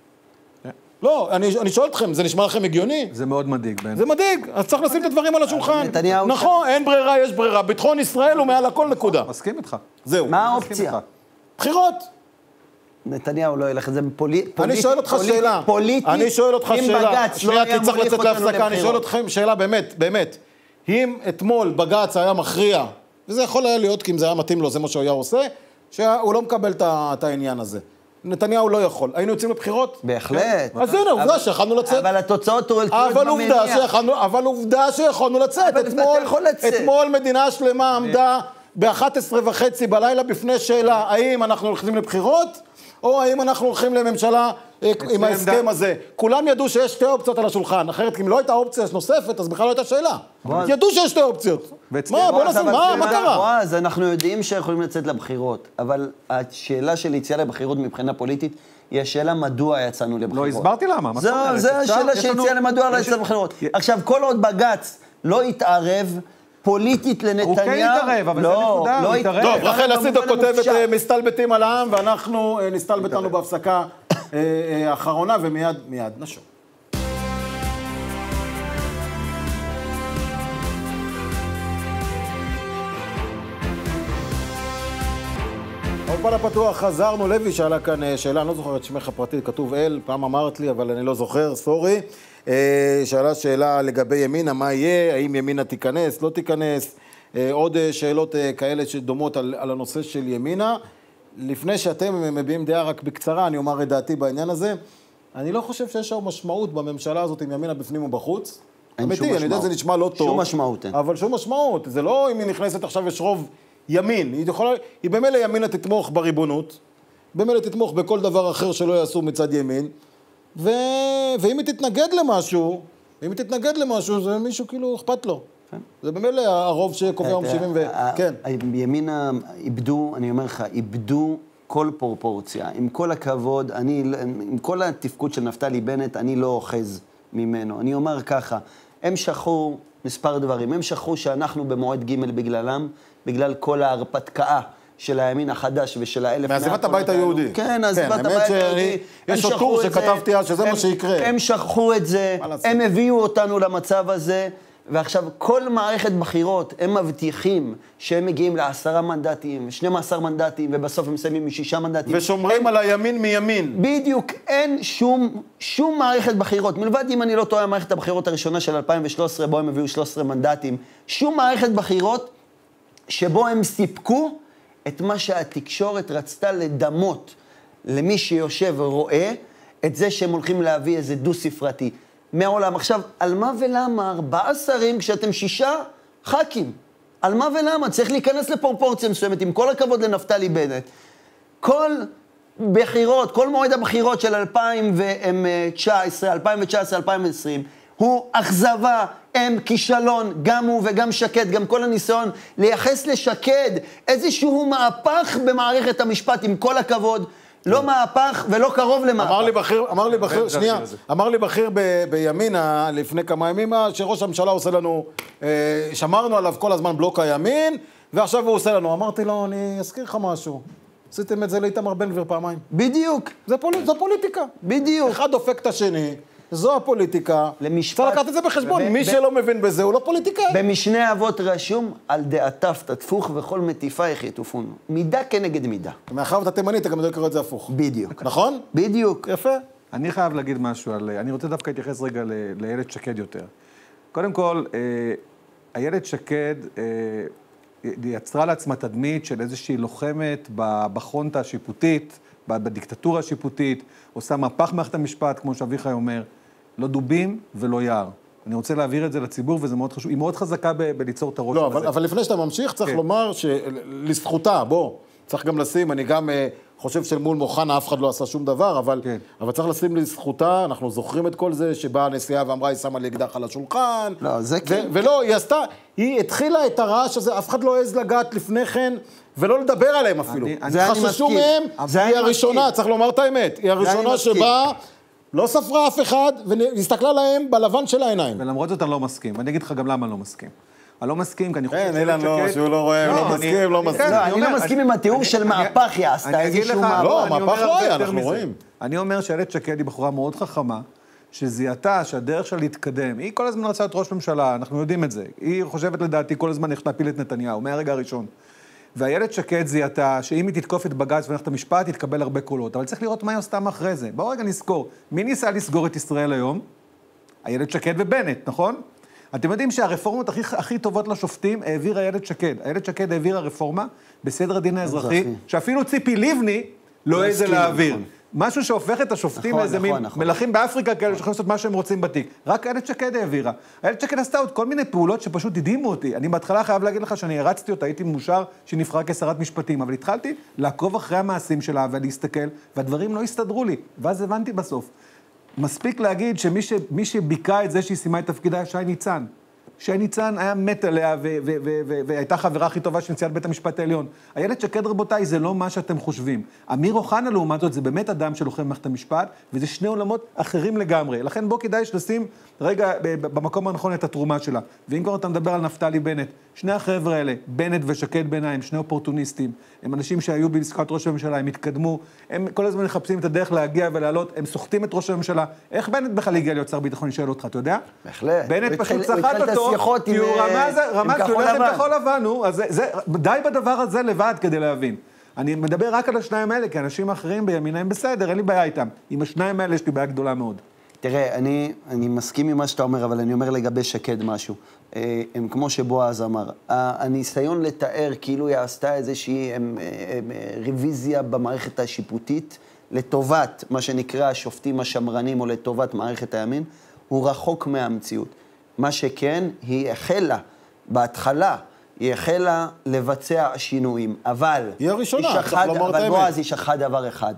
לא, אני, אני שואל אתכם, זה נשמע לכם הגיוני? זה מאוד מדאיג, בן. זה מדאיג, אז צריך לשים את הדברים על השולחן. נכון, אין ברירה, יש ברירה. ביטחון ישראל הוא מעל הכל נקודה. מסכים איתך. זהו. מה האופציה? בחירות. נתניהו לא ילך, זה פוליטי. אני שואל אותך שאלה. פוליטי. אני שואל אותך שאלה. שנייה, כי צריך לצאת להפסקה. אני שואל אתכם שאלה באמת, באמת. אם אתמול בג"ץ היה מכריע, וזה יכול היה להיות, כי אם זה היה מתאים לו, זה מה שהוא היה עושה, שהוא לא מקבל את העניין הזה. נתניהו לא יכול. היינו יוצאים לבחירות? בהחלט. אז הנה, עובדה שיכולנו לצאת. אבל התוצאות תוריד במניע. אבל עובדה שיכולנו לצאת. אתמול מדינה שלמה עמדה ב-אחת עשרה וחצי בלילה בפני שאלה, האם אנחנו הולכים לבחירות, או האם אנחנו הולכים לממשלה עם ההסכם הזה. כולם ידעו שיש שתי אופציות על השולחן, אחרת אם לא הייתה אופציה נוספת, אז בכלל לא הייתה שאלה. ידעו שיש שתי אופציות. מה, בוא נשים, מה, מה קרה? אז אנחנו יודעים שיכולים לצאת לבחירות, אבל השאלה של יציאה לבחירות מבחינה פוליטית, היא השאלה מדוע יצאנו לבחירות. לא הסברתי למה, מה זאת אומרת? זו השאלה שיציאה למדוע לא יצא לבחירות. עכשיו, כל עוד בג"ץ לא יתערב, פוליטית לנתניהו... הוא כן יתערב, אבל זה נקודה, הוא יתערב. טוב, רחל אסידו כותבת מסתלבטים על העם, ואנחנו נסתלבט לנו בהפסקה האחרונה, ומיד, מיד נשוב. האולפן הפתוח, חזרנו. לוי שאלה כאן שאלה, אני לא זוכר את שמך הפרטי, כתוב אל, פעם אמרת לי, אבל אני לא זוכר, סורי. שאלה שאלה לגבי ימינה, מה יהיה, האם ימינה תיכנס, לא תיכנס, עוד שאלות כאלה שדומות על, על הנושא של ימינה. לפני שאתם מביעים דעה רק בקצרה, אני אומר את דעתי בעניין הזה, אני לא חושב שיש שם משמעות בממשלה הזאת עם ימינה בפנים ובחוץ. אמיתי, אני יודע, זה נשמע לא טוב. שום משמעות. אבל שום משמעות. זה לא אם היא נכנסת עכשיו יש רוב ימין. היא יכולה, היא במילא ימינה תתמוך בריבונות, במילא תתמוך בכל דבר אחר שלא יעשו מצד ימין, ו... ואם היא תתנגד למשהו, אם היא תתנגד למשהו, זה מישהו כאילו אכפת לו. כן. זה במילא הרוב שקובע יום שבעים ו... כן. ימינה איבדו, אני אומר לך, איבדו כל פרופורציה. עם כל הכבוד, אני, עם כל התפקוד של נפתלי בנט, אני לא אוחז ממנו. אני אומר ככה, הם שכחו מספר דברים. הם שכחו שאנחנו במועד ג' בגללם, בגלל כל ההרפתקה של הימין החדש ושל האלף... מעזיבת הבית היהודי. כן, מעזיבת הבית היהודי. יש עוד טור שכתבתי אז שזה מה שיקרה. הם שכחו את זה, הם הביאו אותנו למצב הזה, ועכשיו כל מערכת בחירות, הם מבטיחים שהם מגיעים לעשרה מנדטים, שנים עשר מנדטים, ובסוף הם מסיימים משישה מנדטים. ושומרים על הימין מימין. בדיוק, אין שום, שום מערכת בחירות, מלבד אם אני לא טועה, מערכת הבחירות הראשונה של אלפיים ושלוש עשרה, בו הם הביאו שלושה עשר מנדטים, שום מערכת בחירות שבו הם סיפקו את מה שהתקשורת רצתה לדמות למי שיושב ורואה, את זה שהם הולכים להביא איזה דו-ספרתי מהעולם. עכשיו, על מה ולמה ארבעה שרים כשאתם שישה ח"כים? על מה ולמה? צריך להיכנס לפרופורציה מסוימת, עם כל הכבוד לנפתלי בנט. כל בחירות, כל מועד הבחירות של אלפיים ותשע עשרה, אלפיים ותשע עשרה, אלפיים ועשרים, הוא אכזבה, הם כישלון, גם הוא וגם שקד, גם כל הניסיון לייחס לשקד איזשהו מהפך במערכת המשפט, עם כל הכבוד, לא מהפך ולא קרוב למהפך. אמר לי בכיר, אמר לי בכיר, שנייה, אמר לי בכיר בימינה לפני כמה ימים, שראש הממשלה עושה לנו, שמרנו עליו כל הזמן בלוק הימין, ועכשיו הוא עושה לנו. אמרתי לו, אני אזכיר לך משהו. עשיתם את זה לאיתמר בן גביר פעמיים. בדיוק. זה פוליט, זו פוליטיקה. בדיוק. אחד דופק את השני, זו הפוליטיקה. למשפט... צריך לקחת את זה בחשבון, מי שלא מבין בזה הוא לא פוליטיקאי. במשנה אבות רשום, על דעתיו תטפוך וכל מטיפייך יטופון. מידה כנגד מידה. מאחר ואתה תימני, אתה גם יודע לקרוא את זה הפוך. בדיוק. נכון? בדיוק. יפה. אני חייב להגיד משהו על... אני רוצה דווקא להתייחס רגע לאיילת שקד יותר. קודם כל, איילת שקד יצרה לעצמה תדמית של איזושהי לוחמת בחונטה השיפוטית, בדיקטטורה השיפוטית, עושה מהפך מערכת המשפט, כמו שאביחי אומר, לא דובים ולא יער. אני רוצה להעביר את זה לציבור, וזה מאוד חשוב. היא מאוד חזקה ב- בליצור את הרושם לא, הזה. אבל, אבל לפני שאתה ממשיך, צריך כן. לומר שלזכותה, בוא, צריך גם לשים, אני גם uh, חושב שמול מוחנה אף אחד לא עשה שום דבר, אבל, כן. אבל צריך לשים לזכותה, אנחנו זוכרים את כל זה, שבאה הנשיאה ואמרה, היא שמה לי אקדח על השולחן. לא, זה ו- כן. ולא, היא עשתה, היא התחילה את הרעש הזה, אף אחד לא העז לגעת לפני כן, ולא לדבר עליהם אפילו. אני- אני- זה אני חששו מסכים. מהם, זה היא אני הראשונה, מסכים. צריך לומר את האמת, היא אני הראשונה מסכים. שבאה, לא ספרה אף אחד, והסתכלה להם בלבן של העיניים. ולמרות זאת אני לא מסכים. אני אגיד לך גם למה אני לא מסכים. אני לא מסכים, כי אני חושב כן, אילן לא, שהוא לא רואה, הוא לא מסכים, לא מסכים. לא, אני לא מסכים עם התיאור של מהפך היא עשתה, איזשהו מהפך. לא, אני אומר מהפך לא הרבה היה, יותר אנחנו מזה. רואים. אני אומר שאיילת שקד היא בחורה מאוד חכמה, שזיהתה שהדרך שלה להתקדם, היא כל הזמן רצה להיות ראש ממשלה, אנחנו יודעים את זה. היא חושבת לדעתי כל הזמן איך להפיל את נתניהו, מהרגע הראשון. ואיילת שקד זיהתה שאם היא תתקוף את בג"ץ ומערכת המשפט, תתקבל הרבה קולות. אבל צריך לראות מה היא עשתה מאחרי זה. בואו רגע נזכור, מי ניסה לסגור את ישראל היום? איילת שקד ובנט, נכון? אתם יודעים שהרפורמות הכי, הכי טובות לשופטים העבירה איילת שקד. איילת שקד העבירה רפורמה בסדר הדין האזרחי, שאפילו ציפי לבני לא העזה להעביר. נכון. משהו שהופך את השופטים נכון, לאיזה נכון, מין נכון. מלכים באפריקה כאלה שיכולים לעשות מה שהם רוצים בתיק. רק איילת שקד העבירה. איילת שקד עשתה עוד כל מיני פעולות שפשוט הדהימו אותי. אני בהתחלה חייב להגיד לך שאני הרצתי אותה, הייתי מאושר שנבחרה כשרת משפטים, אבל התחלתי לעקוב אחרי המעשים שלה ולהסתכל, והדברים לא הסתדרו לי. ואז הבנתי בסוף. מספיק להגיד שמי ש... מי שביקע את זה שהיא סיימה את תפקידה, שי ניצן. שי ניצן היה מת עליה ו- ו- ו- ו- והייתה חברה הכי טובה של נשיאת בית המשפט העליון. איילת שקד, רבותיי, זה לא מה שאתם חושבים. אמיר אוחנה, לעומת זאת, זה באמת אדם שלוחם במערכת המשפט, וזה שני עולמות אחרים לגמרי. לכן בוא כדאי שנשים רגע במקום הנכון את התרומה שלה. ואם כבר אתה מדבר על נפתלי בנט, שני החבר'ה האלה, בנט ושקד בעיניים, שני אופורטוניסטים, הם אנשים שהיו בלשכת ראש הממשלה, הם התקדמו, הם כל הזמן מחפשים את הדרך להגיע ולעלות, הם סוחטים את ראש הממשלה. איך בנט בכלל הגיע להיות שר ביטחון? שואל אותך, אתה יודע? בהחלט. בנט הוא פשוט התחיל- הוא צחק התחיל את אותו, השיחות כי עם, הוא אה, רמז, עם רמז שהוא כחול הולך עם לבן. כחול לבן, נו, אז זה, זה, די בדבר הזה לבד כדי להבין. אני מדבר רק על השניים האלה, כי אנשים אחרים בימינה הם בסדר, אין לי בעיה איתם. עם השניים האלה יש לי בעיה גדולה מאוד. תראה, אני, אני מסכים עם מה שאתה אומר, אבל אני אומר לגבי שקד משהו. אה, הם כמו שבועז אמר, הניסיון לתאר כאילו היא עשתה איזושהי הם, הם, רוויזיה במערכת השיפוטית, לטובת מה שנקרא השופטים השמרנים או לטובת מערכת הימין, הוא רחוק מהמציאות. מה שכן, היא החלה בהתחלה, היא החלה לבצע שינויים, אבל... היא הראשונה, היא צריך שכחה- לומר את אבל האמת. בועז, היא שכחה דבר אחד.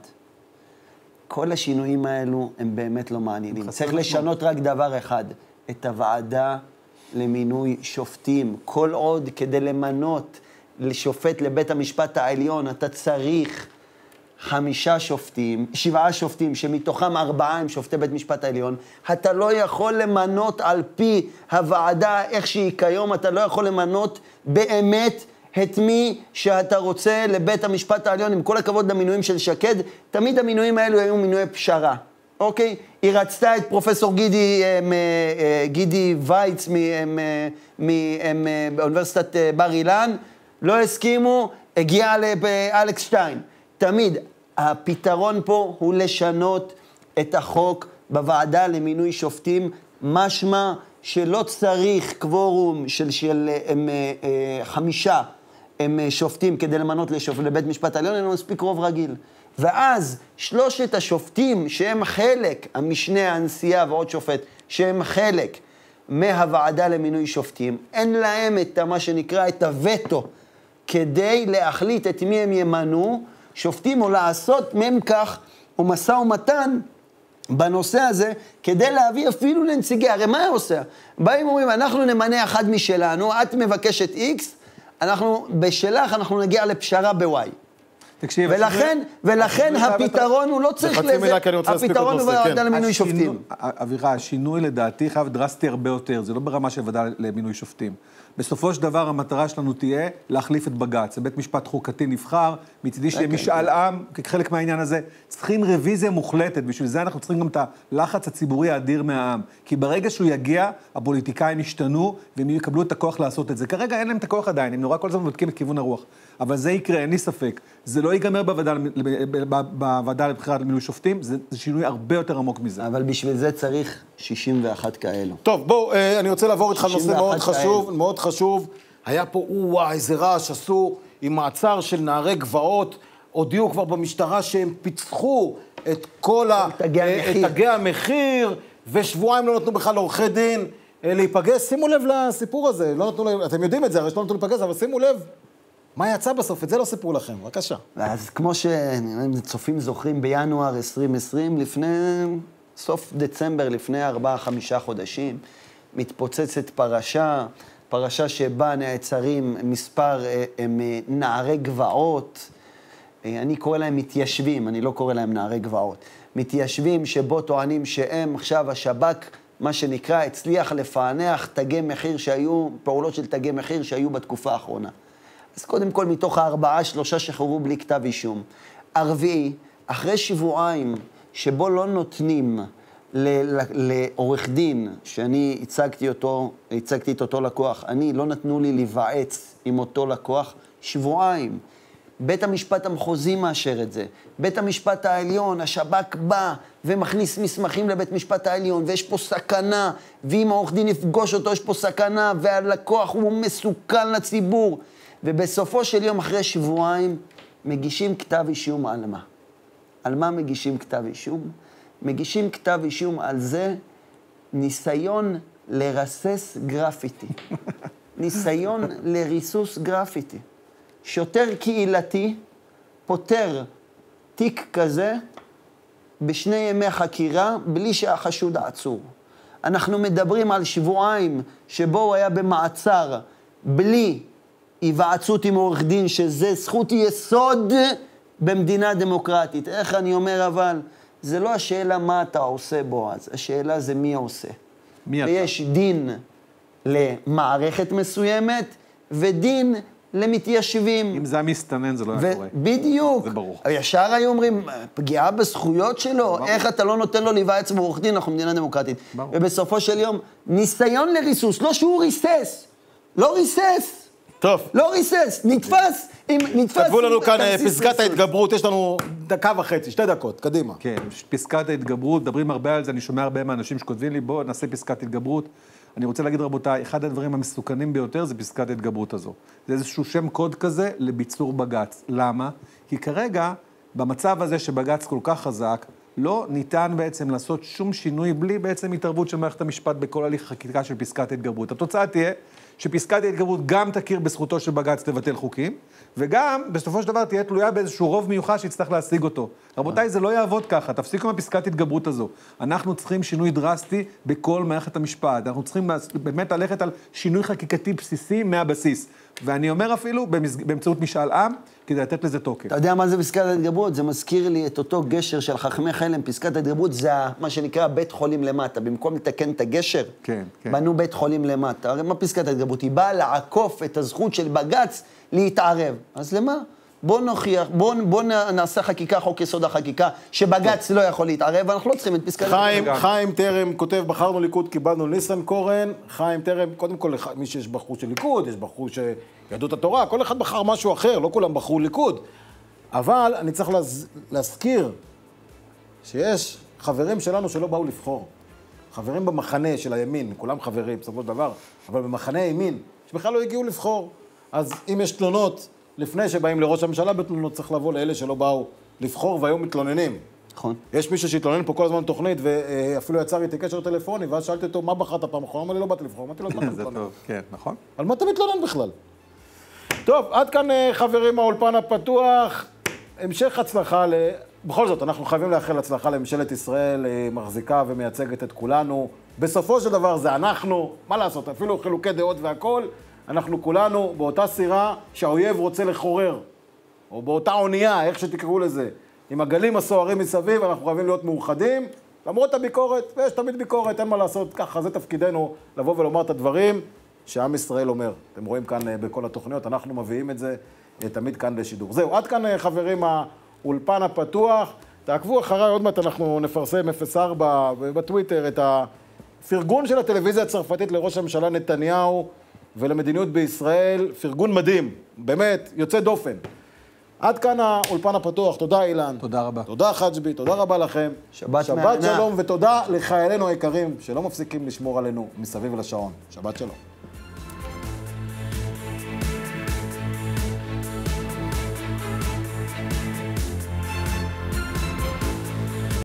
כל השינויים האלו הם באמת לא מעניינים. צריך לשנות רק דבר אחד, את הוועדה למינוי שופטים. כל עוד כדי למנות לשופט לבית המשפט העליון, אתה צריך חמישה שופטים, שבעה שופטים, שמתוכם ארבעה הם שופטי בית משפט העליון. אתה לא יכול למנות על פי הוועדה איך שהיא כיום, אתה לא יכול למנות באמת את מי שאתה רוצה לבית המשפט העליון. עם כל הכבוד למינויים של שקד, תמיד המינויים האלו היו מינויי פשרה. אוקיי? היא רצתה את פרופסור גידי, גידי וייץ מאוניברסיטת בר אילן, לא הסכימו, הגיעה לאלכס שטיין. תמיד, הפתרון פה הוא לשנות את החוק בוועדה למינוי שופטים, משמע שלא צריך קוורום של, של הם, חמישה הם שופטים כדי למנות לשופט לבית משפט העליון, אין לו מספיק רוב רגיל. ואז שלושת השופטים שהם חלק, המשנה, הנשיאה ועוד שופט, שהם חלק מהוועדה למינוי שופטים, אין להם את מה שנקרא את הווטו, כדי להחליט את מי הם ימנו, שופטים או לעשות מהם כך, או מסע ומתן בנושא הזה, כדי להביא אפילו לנציגי, הרי מה הוא עושה? באים אומרים, אנחנו נמנה אחד משלנו, את מבקשת X, אנחנו בשלך, אנחנו נגיע לפשרה ב-Y. תקשיב, ולכן, ולכן הפתרון הוא לא צריך לזה, הפתרון הוא בוועדה למינוי שופטים. אווירה, השינוי לדעתי חייב דרסטי הרבה יותר, זה לא ברמה של ועדה למינוי שופטים. בסופו של דבר המטרה שלנו תהיה להחליף את בג"ץ. זה בית משפט חוקתי נבחר, מצידי שיהיה משאל עם, כחלק מהעניין הזה. צריכים רוויזיה מוחלטת, בשביל זה אנחנו צריכים גם את הלחץ הציבורי האדיר מהעם. כי ברגע שהוא יגיע, הפוליטיקאים ישתנו, והם יקבלו את הכוח לעשות את זה. כרגע אין להם את הכוח עדיין, הם נורא כל הזמן בודקים את כיוון הרוח. אבל זה יקרה, אין לי ספק. זה לא ייגמר בוועדה, בוועדה לבחירת למינוי שופטים, זה, זה שינוי הרבה יותר עמוק מזה. אבל בשביל זה צריך שישים ואחת כאלו. טוב, בואו, אני רוצה לעבור איתך נושא מאוד חשוב, מאוד חשוב. היה פה, וואי, איזה רעש עשו עם מעצר של נערי גבעות, הודיעו כבר במשטרה שהם פיצחו את כל ה... את תגי המחיר, ושבועיים לא נתנו בכלל לעורכי דין להיפגש. שימו לב לסיפור הזה, לא נתנו להם, אתם יודעים את זה, הרי שלא נתנו להיפגש, אבל שימו לב, מה יצא בסוף? את זה לא סיפרו לכם, בבקשה. אז כמו שצופים זוכרים בינואר עשרים עשרים, לפני סוף דצמבר, לפני ארבעה, חמישה חודשים, מתפוצצת פרשה, פרשה שבה נעצרים מספר הם, נערי גבעות, אני קורא להם מתיישבים, אני לא קורא להם נערי גבעות, מתיישבים שבו טוענים שהם עכשיו השב"כ, מה שנקרא, הצליח לפענח תגי מחיר שהיו, פעולות של תגי מחיר שהיו בתקופה האחרונה. אז קודם כל, מתוך הארבעה, שלושה שחררו בלי כתב אישום. הרביעי, אחרי שבועיים שבו לא נותנים לעורך דין, שאני הצגתי אותו, הצגתי את אותו לקוח, אני, לא נתנו לי להיוועץ עם אותו לקוח, שבועיים. בית המשפט המחוזי מאשר את זה. בית המשפט העליון, השב"כ בא ומכניס מסמכים לבית משפט העליון, ויש פה סכנה, ואם העורך דין יפגוש אותו, יש פה סכנה, והלקוח הוא מסוכן לציבור. ובסופו של יום, אחרי שבועיים, מגישים כתב אישום על מה? על מה מגישים כתב אישום? מגישים כתב אישום על זה, ניסיון לרסס גרפיטי. ניסיון לריסוס גרפיטי. שוטר קהילתי פותר תיק כזה בשני ימי חקירה, בלי שהחשוד עצור. אנחנו מדברים על שבועיים שבו הוא היה במעצר, בלי היוועצות עם עורך דין, שזה זכות יסוד במדינה דמוקרטית. איך אני אומר אבל? זה לא השאלה מה אתה עושה בו אז, השאלה זה מי עושה. מי אתה? ויש דין למערכת מסוימת, ודין למתיישבים. אם זה המסתנן, זה לא היה קורה. בדיוק. זה ברור. ישר היו אומרים, פגיעה בזכויות שלו, ברור. איך אתה לא נותן לו להיוועץ בעורך דין, אנחנו מדינה דמוקרטית. ברור. ובסופו של יום, ניסיון לריסוס, לא שהוא ריסס, לא ריסס. טוב. לא ריסס, נתפס, עם, נתפס. כתבו לנו כאן פסקת ההתגברות, יש לנו דקה וחצי, שתי דקות, קדימה. כן, פסקת ההתגברות, מדברים הרבה על זה, אני שומע הרבה מהאנשים שכותבים לי, בואו נעשה פסקת התגברות. אני רוצה להגיד, רבותיי, אחד הדברים המסוכנים ביותר זה פסקת ההתגברות הזו. זה איזשהו שם קוד כזה לביצור בג"ץ. למה? כי כרגע, במצב הזה שבג"ץ כל כך חזק, לא ניתן בעצם לעשות שום שינוי בלי בעצם התערבות של מערכת המשפט בכל הליך החקיקה של פסקת ההתגברות. התוצאה תהיה שפסקת ההתגברות גם תכיר בזכותו של בג"ץ לבטל חוקים, וגם בסופו של דבר תהיה תלויה באיזשהו רוב מיוחד שיצטרך להשיג אותו. רבותיי, זה לא יעבוד ככה, תפסיקו מהפסקת התגברות הזו. אנחנו צריכים שינוי דרסטי בכל מערכת המשפט. אנחנו צריכים באמת ללכת על שינוי חקיקתי בסיסי מהבסיס. ואני אומר אפילו באמצעות משאל עם, כדי לתת לזה תוקף. אתה יודע מה זה פסקת ההתגברות? זה מזכיר לי את אותו גשר של חכמי חלם. פסקת ההתגברות זה מה שנקרא בית חולים למטה. במקום לתקן את הגשר, כן, כן. בנו בית חולים למטה. הרי מה פסקת ההתגברות? היא באה לעקוף את הזכות של בג"ץ להתערב. אז למה? בוא נוכיח, בוא, בוא נעשה חקיקה, חוק יסוד החקיקה, שבג"ץ לא יכול להתערב, ואנחנו לא צריכים את פסקת... חיים, חיים תרם כותב, בחרנו ליכוד, קיבלנו ניסנקורן. חיים תרם, קודם כל, מי שיש בחרו של ליכוד, יש בחרו שיהדות התורה, כל אחד בחר משהו אחר, לא כולם בחרו ליכוד. אבל אני צריך להז... להזכיר שיש חברים שלנו שלא באו לבחור. חברים במחנה של הימין, כולם חברים, בסופו של דבר, אבל במחנה הימין, שבכלל לא הגיעו לבחור. אז אם יש תלונות, לפני שבאים לראש הממשלה בתלונות, צריך לבוא לאלה שלא באו לבחור והיום מתלוננים. נכון. יש מישהו שהתלונן פה כל הזמן תוכנית, ואפילו יצר איתי קשר טלפוני, ואז שאלתי אותו, מה בחרת פעם אחרונה? אמר לי, לא באתי לבחור, אמרתי לו, אז מה זה טוב, כן, נכון. על מה אתה מתלונן בכלל? טוב, עד כאן חברים מהאולפן הפתוח, המשך הצלחה ל... בכל זאת, אנחנו חייבים לאחל הצלחה לממשלת ישראל, מחזיקה ומייצגת את כולנו. בסופו של דבר זה אנחנו, מה לעשות, אפילו חילוקי דעות והכל, אנחנו כולנו באותה סירה שהאויב רוצה לחורר, או באותה אונייה, איך שתקראו לזה, עם הגלים הסוערים מסביב, אנחנו חייבים להיות מאוחדים, למרות הביקורת, ויש תמיד ביקורת, אין מה לעשות, ככה זה תפקידנו לבוא ולומר את הדברים שעם ישראל אומר. אתם רואים כאן בכל התוכניות, אנחנו מביאים את זה תמיד כאן לשידור. זהו, עד כאן חברים האולפן הפתוח, תעקבו אחריי, עוד מעט אנחנו נפרסם אפס ארבע בטוויטר את הפרגון של הטלוויזיה הצרפתית לראש הממשלה נתניהו, ולמדיניות בישראל, פרגון מדהים, באמת, יוצא דופן. עד כאן האולפן הפתוח, תודה אילן. תודה רבה. תודה חג'בי, תודה רבה לכם. שבת שבת מהנה. שלום, ותודה לחיילינו היקרים, שלא מפסיקים לשמור עלינו מסביב לשעון. שבת שלום.